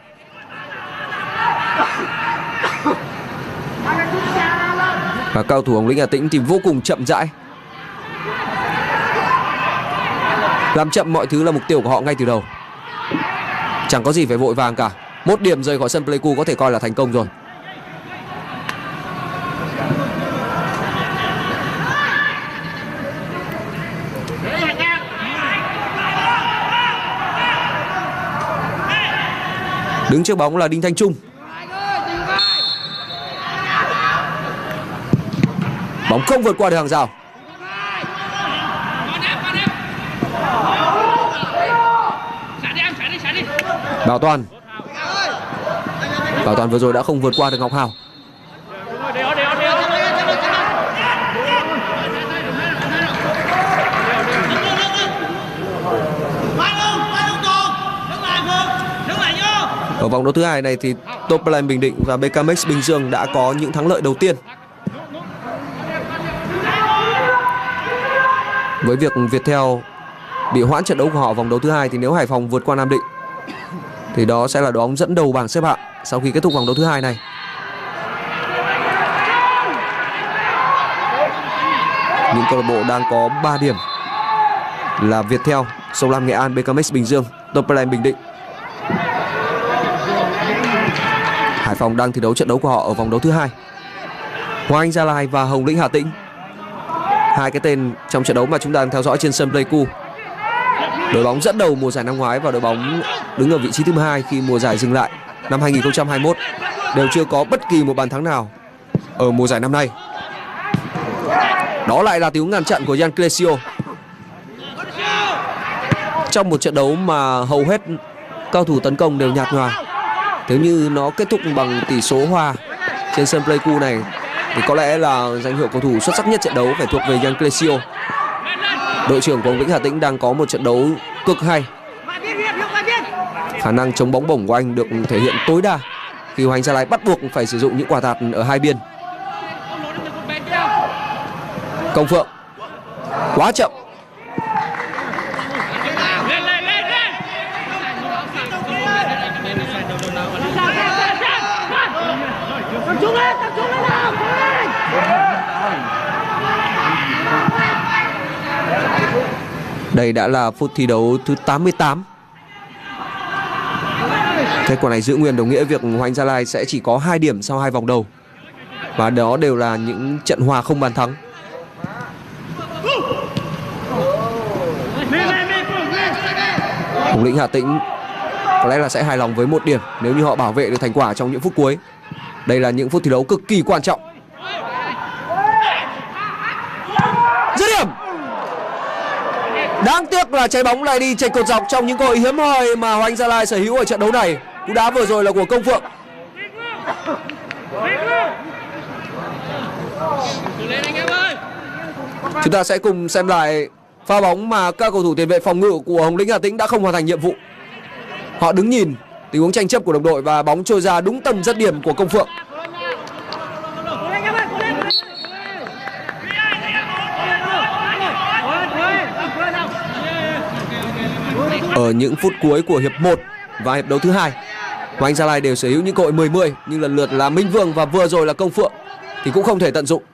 Và cao thủ Hồng Lĩnh Hà Tĩnh thì vô cùng chậm rãi. Làm chậm mọi thứ là mục tiêu của họ ngay từ đầu. Chẳng có gì phải vội vàng cả. 1 điểm rời khỏi sân Pleiku có thể coi là thành công rồi. Đứng trước bóng là Đinh Thanh Trung. Bóng không vượt qua được hàng rào. Bảo Toàn. Bảo Toàn vừa rồi đã không vượt qua được Ngọc Hào. Ở vòng đấu thứ hai này thì Topland Bình Định và BKMX Bình Dương đã có những thắng lợi đầu tiên. Với việc Viettel bị hoãn trận đấu của họ vòng đấu thứ hai thì nếu Hải Phòng vượt qua Nam Định thì đó sẽ là đội bóng dẫn đầu bảng xếp hạng sau khi kết thúc vòng đấu thứ hai này. Những câu lạc bộ đang có 3 điểm là Viettel, Sông Lam Nghệ An, BKMX Bình Dương, Topland Bình Định. Hải Phòng đang thi đấu trận đấu của họ ở vòng đấu thứ hai. Hoàng Anh Gia Lai và Hồng Lĩnh Hà Tĩnh, hai cái tên trong trận đấu mà chúng ta đang theo dõi trên sân Pleiku. Đội bóng dẫn đầu mùa giải năm ngoái và đội bóng đứng ở vị trí thứ 12 khi mùa giải dừng lại năm 2021 đều chưa có bất kỳ một bàn thắng nào ở mùa giải năm nay. Đó lại là tiếng ngăn chặn của Jan Clesio trong một trận đấu mà hầu hết cao thủ tấn công đều nhạt nhòa. Nếu như nó kết thúc bằng tỷ số hòa trên sân Pleiku này thì có lẽ là danh hiệu cầu thủ xuất sắc nhất trận đấu phải thuộc về Jan Clesio. Đội trưởng của Hồng Lĩnh Hà Tĩnh đang có một trận đấu cực hay. Khả năng chống bóng bổng của anh được thể hiện tối đa khi Hoàng Anh Gia Lai bắt buộc phải sử dụng những quả tạt ở hai biên. Công Phượng quá chậm. Đây đã là phút thi đấu thứ 88. Kết quả này giữ nguyên đồng nghĩa việc Hoàng Anh Gia Lai sẽ chỉ có 2 điểm sau 2 vòng đầu. và đó đều là những trận hòa không bàn thắng. Hồng Lĩnh Hà Tĩnh có lẽ là sẽ hài lòng với 1 điểm nếu như họ bảo vệ được thành quả trong những phút cuối. Đây là những phút thi đấu cực kỳ quan trọng. Dứt điểm. Đáng tiếc là trái bóng lại đi chệch cột dọc trong những cơ hội hiếm hoi mà Hoàng Anh Gia Lai sở hữu ở trận đấu này. Cú đá vừa rồi là của Công Phượng. Chúng ta sẽ cùng xem lại pha bóng mà các cầu thủ tiền vệ phòng ngự của Hồng Lĩnh Hà Tĩnh đã không hoàn thành nhiệm vụ. Họ đứng nhìn tình huống tranh chấp của đồng đội và bóng trôi ra đúng tầm dứt điểm của Công Phượng. Ở những phút cuối của hiệp 1 và hiệp đấu thứ 2, Hoàng Anh Gia Lai đều sở hữu những cơ hội 10-10, nhưng lần lượt là Minh Vương và vừa rồi là Công Phượng thì cũng không thể tận dụng.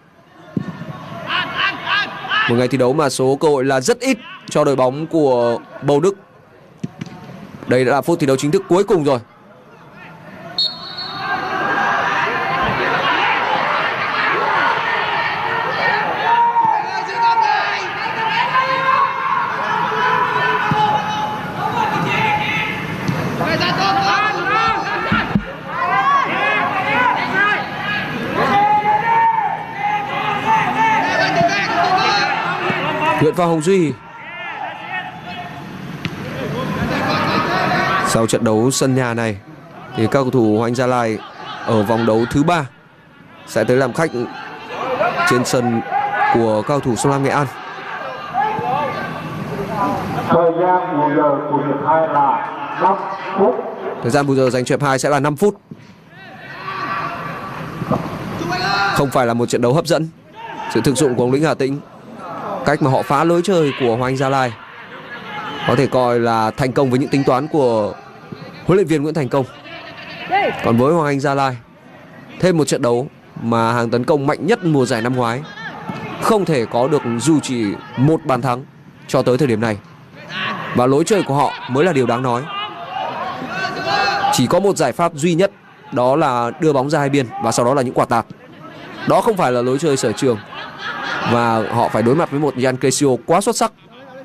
Một ngày thi đấu mà số cơ hội là rất ít cho đội bóng của Bầu Đức. Đây đã là phút thi đấu chính thức cuối cùng rồi. Nguyễn Văn Hồng Duy. Sau trận đấu sân nhà này thì các cầu thủ Hoàng Anh Gia Lai ở vòng đấu thứ 3 sẽ tới làm khách trên sân của các cầu thủ Sông Lam Nghệ An. Thời gian bù giờ của hiệp 2 là 5 phút. Thời gian bù giờ dành cho hiệp 2 sẽ là 5 phút. Không phải là một trận đấu hấp dẫn. Sự thực dụng của Hồng Lĩnh Hà Tĩnh, cách mà họ phá lối chơi của Hoàng Anh Gia Lai có thể coi là thành công với những tính toán của huấn luyện viên Nguyễn Thành Công. Còn với Hoàng Anh Gia Lai, thêm một trận đấu mà hàng tấn công mạnh nhất mùa giải năm ngoái không thể có được dù chỉ một bàn thắng cho tới thời điểm này. Và lối chơi của họ mới là điều đáng nói. Chỉ có một giải pháp duy nhất, đó là đưa bóng ra hai biên và sau đó là những quả tạt. Đó không phải là lối chơi sở trường và họ phải đối mặt với một Jan Kesio quá xuất sắc.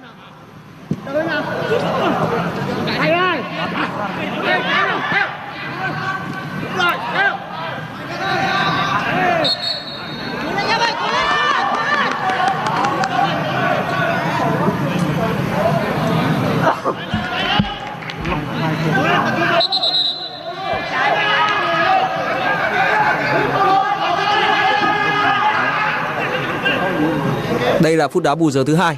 Đây là phút đá bù giờ thứ 2.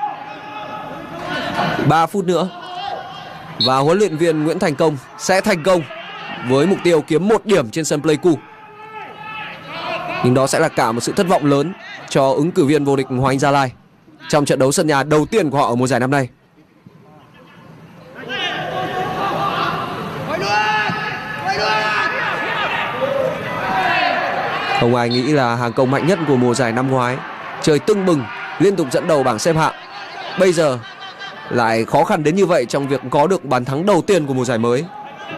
3 phút nữa và huấn luyện viên Nguyễn Thành Công sẽ thành công với mục tiêu kiếm 1 điểm trên sân Pleiku. Nhưng đó sẽ là cả một sự thất vọng lớn cho ứng cử viên vô địch Hoàng Anh Gia Lai trong trận đấu sân nhà đầu tiên của họ ở mùa giải năm nay. Không ai nghĩ là hàng công mạnh nhất của mùa giải năm ngoái, chơi tưng bừng, liên tục dẫn đầu bảng xếp hạng, bây giờ lại khó khăn đến như vậy trong việc có được bàn thắng đầu tiên của mùa giải mới.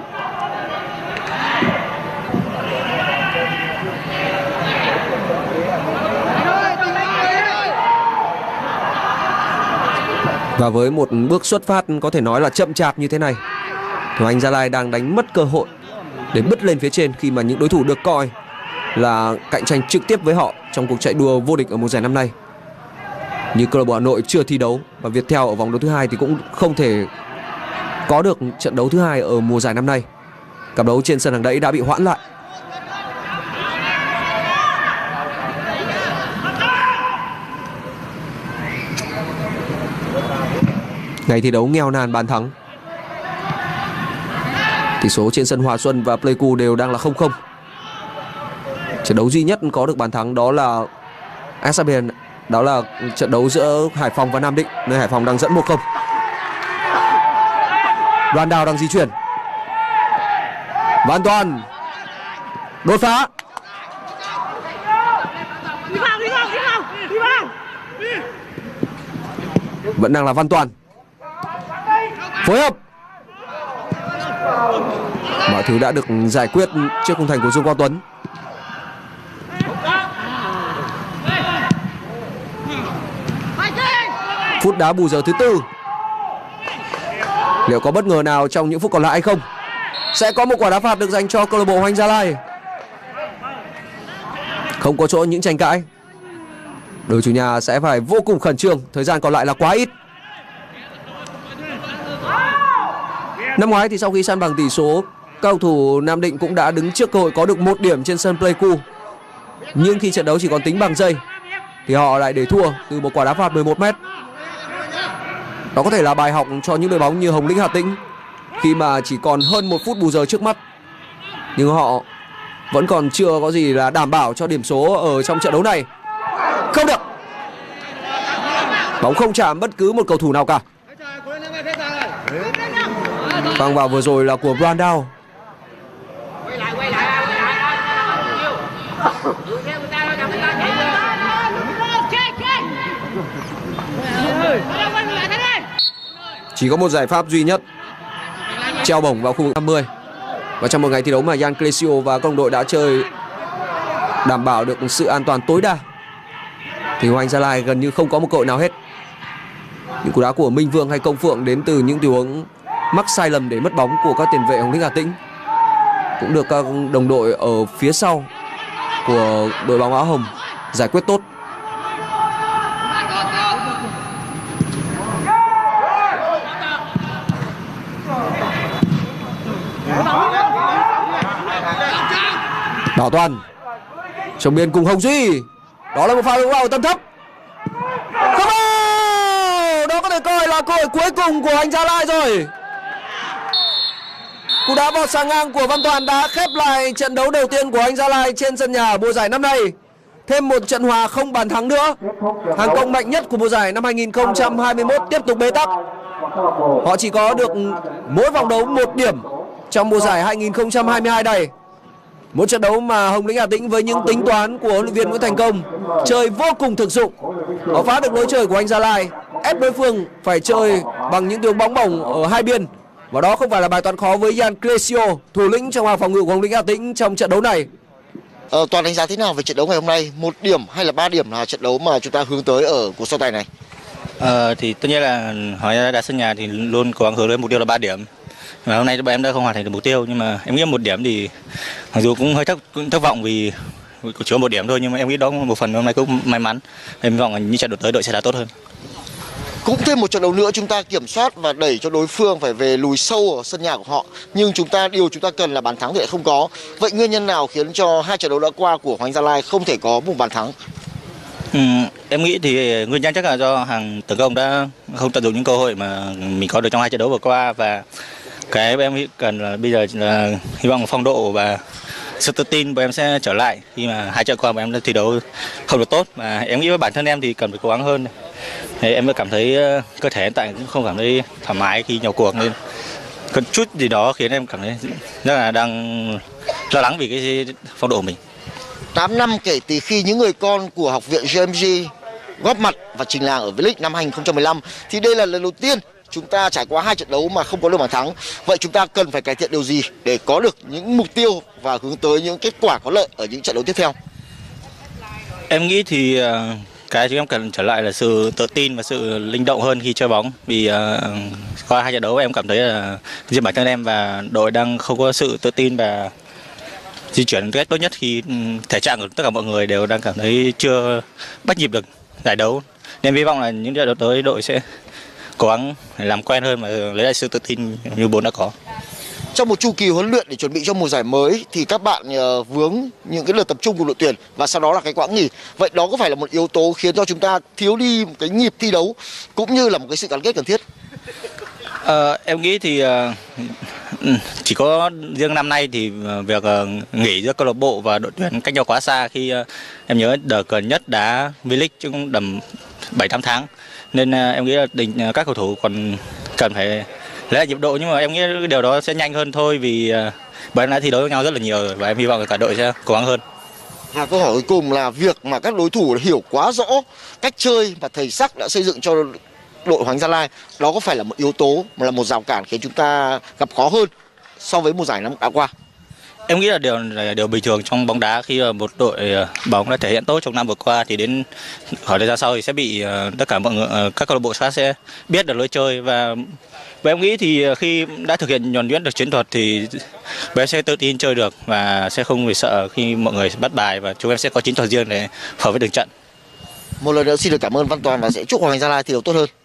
Và với một bước xuất phát có thể nói là chậm chạp như thế này, Hoàng Anh Gia Lai đang đánh mất cơ hội để bứt lên phía trên khi mà những đối thủ được coi là cạnh tranh trực tiếp với họ trong cuộc chạy đua vô địch ở mùa giải năm nay. Như câu lạc bộ Hà Nội chưa thi đấu và Viettel ở vòng đấu thứ 2 thì cũng không thể có được trận đấu thứ 2 ở mùa giải năm nay. Cặp đấu trên sân Hàng Đẫy đã bị hoãn lại. Ngày thi đấu nghèo nàn bàn thắng. Tỷ số trên sân Hòa Xuân và Pleiku đều đang là 0-0. Trận đấu duy nhất có được bàn thắng đó là SHBN, đó là trận đấu giữa Hải Phòng và Nam Định, nơi Hải Phòng đang dẫn 1-0. Đoàn Đào đang di chuyển. Văn Toàn đột phá. Vẫn đang là Văn Toàn. Phối hợp. Mọi thứ đã được giải quyết trước khung thành của Dương Quang Tuấn. Phút đá bù giờ thứ 4. Liệu có bất ngờ nào trong những phút còn lại hay không? Sẽ có một quả đá phạt được dành cho câu lạc bộ Hoàng Anh Gia Lai. Không có chỗ những tranh cãi. Đội chủ nhà sẽ phải vô cùng khẩn trương, thời gian còn lại là quá ít. Năm ngoái thì sau khi san bằng tỷ số, các cầu thủ Nam Định cũng đã đứng trước cơ hội có được 1 điểm trên sân Pleiku. Nhưng khi trận đấu chỉ còn tính bằng giây thì họ lại để thua từ một quả đá phạt 11m. Đó có thể là bài học cho những đội bóng như Hồng Lĩnh Hà Tĩnh khi mà chỉ còn hơn 1 phút bù giờ trước mắt. Nhưng họ vẫn còn chưa có gì là đảm bảo cho điểm số ở trong trận đấu này. Không được. Bóng không chạm bất cứ một cầu thủ nào cả. Vâng, vào vừa rồi là của Brandao. Chỉ có một giải pháp duy nhất, treo bổng vào khu vực 50. Và trong một ngày thi đấu mà Jan Klesio và công đội đã chơi đảm bảo được sự an toàn tối đa thì Hoàng Anh Gia Lai gần như không có một cơ hội nào hết. Những cú đá của Minh Vương hay Công Phượng đến từ những tình huống mắc sai lầm để mất bóng của các tiền vệ Hồng Lĩnh Hà Tĩnh cũng được các đồng đội ở phía sau của đội bóng áo hồng giải quyết tốt. Bảo Toàn trong biên cùng Hồng Duy. Đó là một pha đụng vào tầm thấp. Không, đó có thể coi là cơ hội cuối cùng của Anh Gia Lai rồi. Cú đá vọt sang ngang của Văn Toàn đã khép lại trận đấu đầu tiên của Anh Gia Lai trên sân nhà mùa giải năm nay. Thêm một trận hòa không bàn thắng nữa. Hàng công mạnh nhất của mùa giải năm 2021 tiếp tục bế tắc. Họ chỉ có được mỗi vòng đấu 1 điểm trong mùa giải 2022 này. Một trận đấu mà Hồng Lĩnh Hà Tĩnh với những tính toán của huấn luyện viên Nguyễn Thành Công chơi vô cùng thực dụng. Họ phá được lối chơi của Anh Gia Lai, ép đối phương phải chơi bằng những đường bóng bổng ở hai biên. Và đó không phải là bài toán khó với Jan Klesio, thủ lĩnh trong hàng phòng ngự của Hồng Lĩnh Hà Tĩnh trong trận đấu này. Toàn đánh giá thế nào về trận đấu ngày hôm nay? 1 điểm hay là 3 điểm là trận đấu mà chúng ta hướng tới ở cuộc so tài này? Thì tất nhiên là hỏi đá sân nhà thì luôn cố gắng hướng đến mục tiêu là 3 điểm. Và hôm nay bọn em đã không hoàn thành được mục tiêu, nhưng mà em nghĩ 1 điểm thì mặc dù cũng hơi thất vọng vì chỉ có 1 điểm thôi, nhưng mà em nghĩ đó một phần hôm nay cũng may mắn. Em hy vọng là những trận đấu tới đội sẽ đá tốt hơn. Cũng thêm một trận đấu nữa chúng ta kiểm soát và đẩy cho đối phương phải về lùi sâu ở sân nhà của họ, nhưng điều chúng ta cần là bàn thắng thì lại không có. Vậy nguyên nhân nào khiến cho 2 trận đấu đã qua của Hoàng Anh Gia Lai không thể có một bàn thắng? Em nghĩ thì nguyên nhân chắc là do hàng tấn công đã không tận dụng những cơ hội mà mình có được trong 2 trận đấu vừa qua, và cái em nghĩ cần là bây giờ là hy vọng phong độ và sự tự tin của em sẽ trở lại khi mà 2 trận qua mà em đã thi đấu không được tốt. Và em nghĩ với bản thân em thì cần phải cố gắng hơn. Thì em cảm thấy cơ thể hiện tại cũng không cảm thấy thoải mái khi nhập cuộc, nên có chút gì đó khiến em cảm thấy rất là đang lo lắng vì cái phong độ của mình. 8 năm kể từ khi những người con của học viện GMG góp mặt và trình làng ở V-League năm 2015 thì đây là lần đầu tiên chúng ta trải qua 2 trận đấu mà không có được bàn thắng. Vậy chúng ta cần phải cải thiện điều gì để có được những mục tiêu và hướng tới những kết quả có lợi ở những trận đấu tiếp theo? Em nghĩ thì cái chúng em cần trở lại là sự tự tin và sự linh động hơn khi chơi bóng. Vì qua 2 trận đấu em cảm thấy là riêng bản thân em và đội đang không có sự tự tin và di chuyển cách tốt nhất, khi thể trạng của tất cả mọi người đều đang cảm thấy chưa bắt nhịp được giải đấu. Nên hy vọng là những trận đấu tới đội sẽ cố gắng làm quen hơn và lấy lại sự tự tin như vốn đã có. Trong một chu kỳ huấn luyện để chuẩn bị cho mùa giải mới thì các bạn vướng những cái đợt tập trung của đội tuyển và sau đó là cái quãng nghỉ. Vậy đó có phải là một yếu tố khiến cho chúng ta thiếu đi một cái nhịp thi đấu cũng như là một cái sự gắn kết cần thiết? Em nghĩ thì chỉ có riêng năm nay thì việc nghỉ giữa câu lạc bộ và đội tuyển cách nhau quá xa. Khi em nhớ đợt gần nhất đá V-League cũng tầm 7-8 tháng, nên em nghĩ là các cầu thủ còn cần phải lấy lại nhịp độ, nhưng mà em nghĩ điều đó sẽ nhanh hơn thôi vì bọn em đã thi đấu với nhau rất là nhiều rồi, và em hy vọng là cả đội sẽ cố gắng hơn. Câu hỏi cuối cùng là việc mà các đối thủ hiểu quá rõ cách chơi và thầy Sắc đã xây dựng cho đội Hoàng Anh Gia Lai, đó có phải là một yếu tố mà là một rào cản khiến chúng ta gặp khó hơn so với mùa giải năm đã qua? Em nghĩ là điều bình thường trong bóng đá, khi một đội bóng đã thể hiện tốt trong năm vừa qua thì đến khỏi thời gian sau thì sẽ bị tất cả mọi người, các câu lạc bộ khác sẽ biết được lối chơi, và em nghĩ thì khi đã thực hiện nhuần nhuyễn được chiến thuật thì bọn em sẽ tự tin chơi được và sẽ không bị sợ khi mọi người bắt bài, và chúng em sẽ có chiến thuật riêng để phù hợp với từng trận. Một lần nữa xin được cảm ơn Văn Toàn và sẽ chúc Hoàng Anh Gia Lai thi đấu tốt hơn.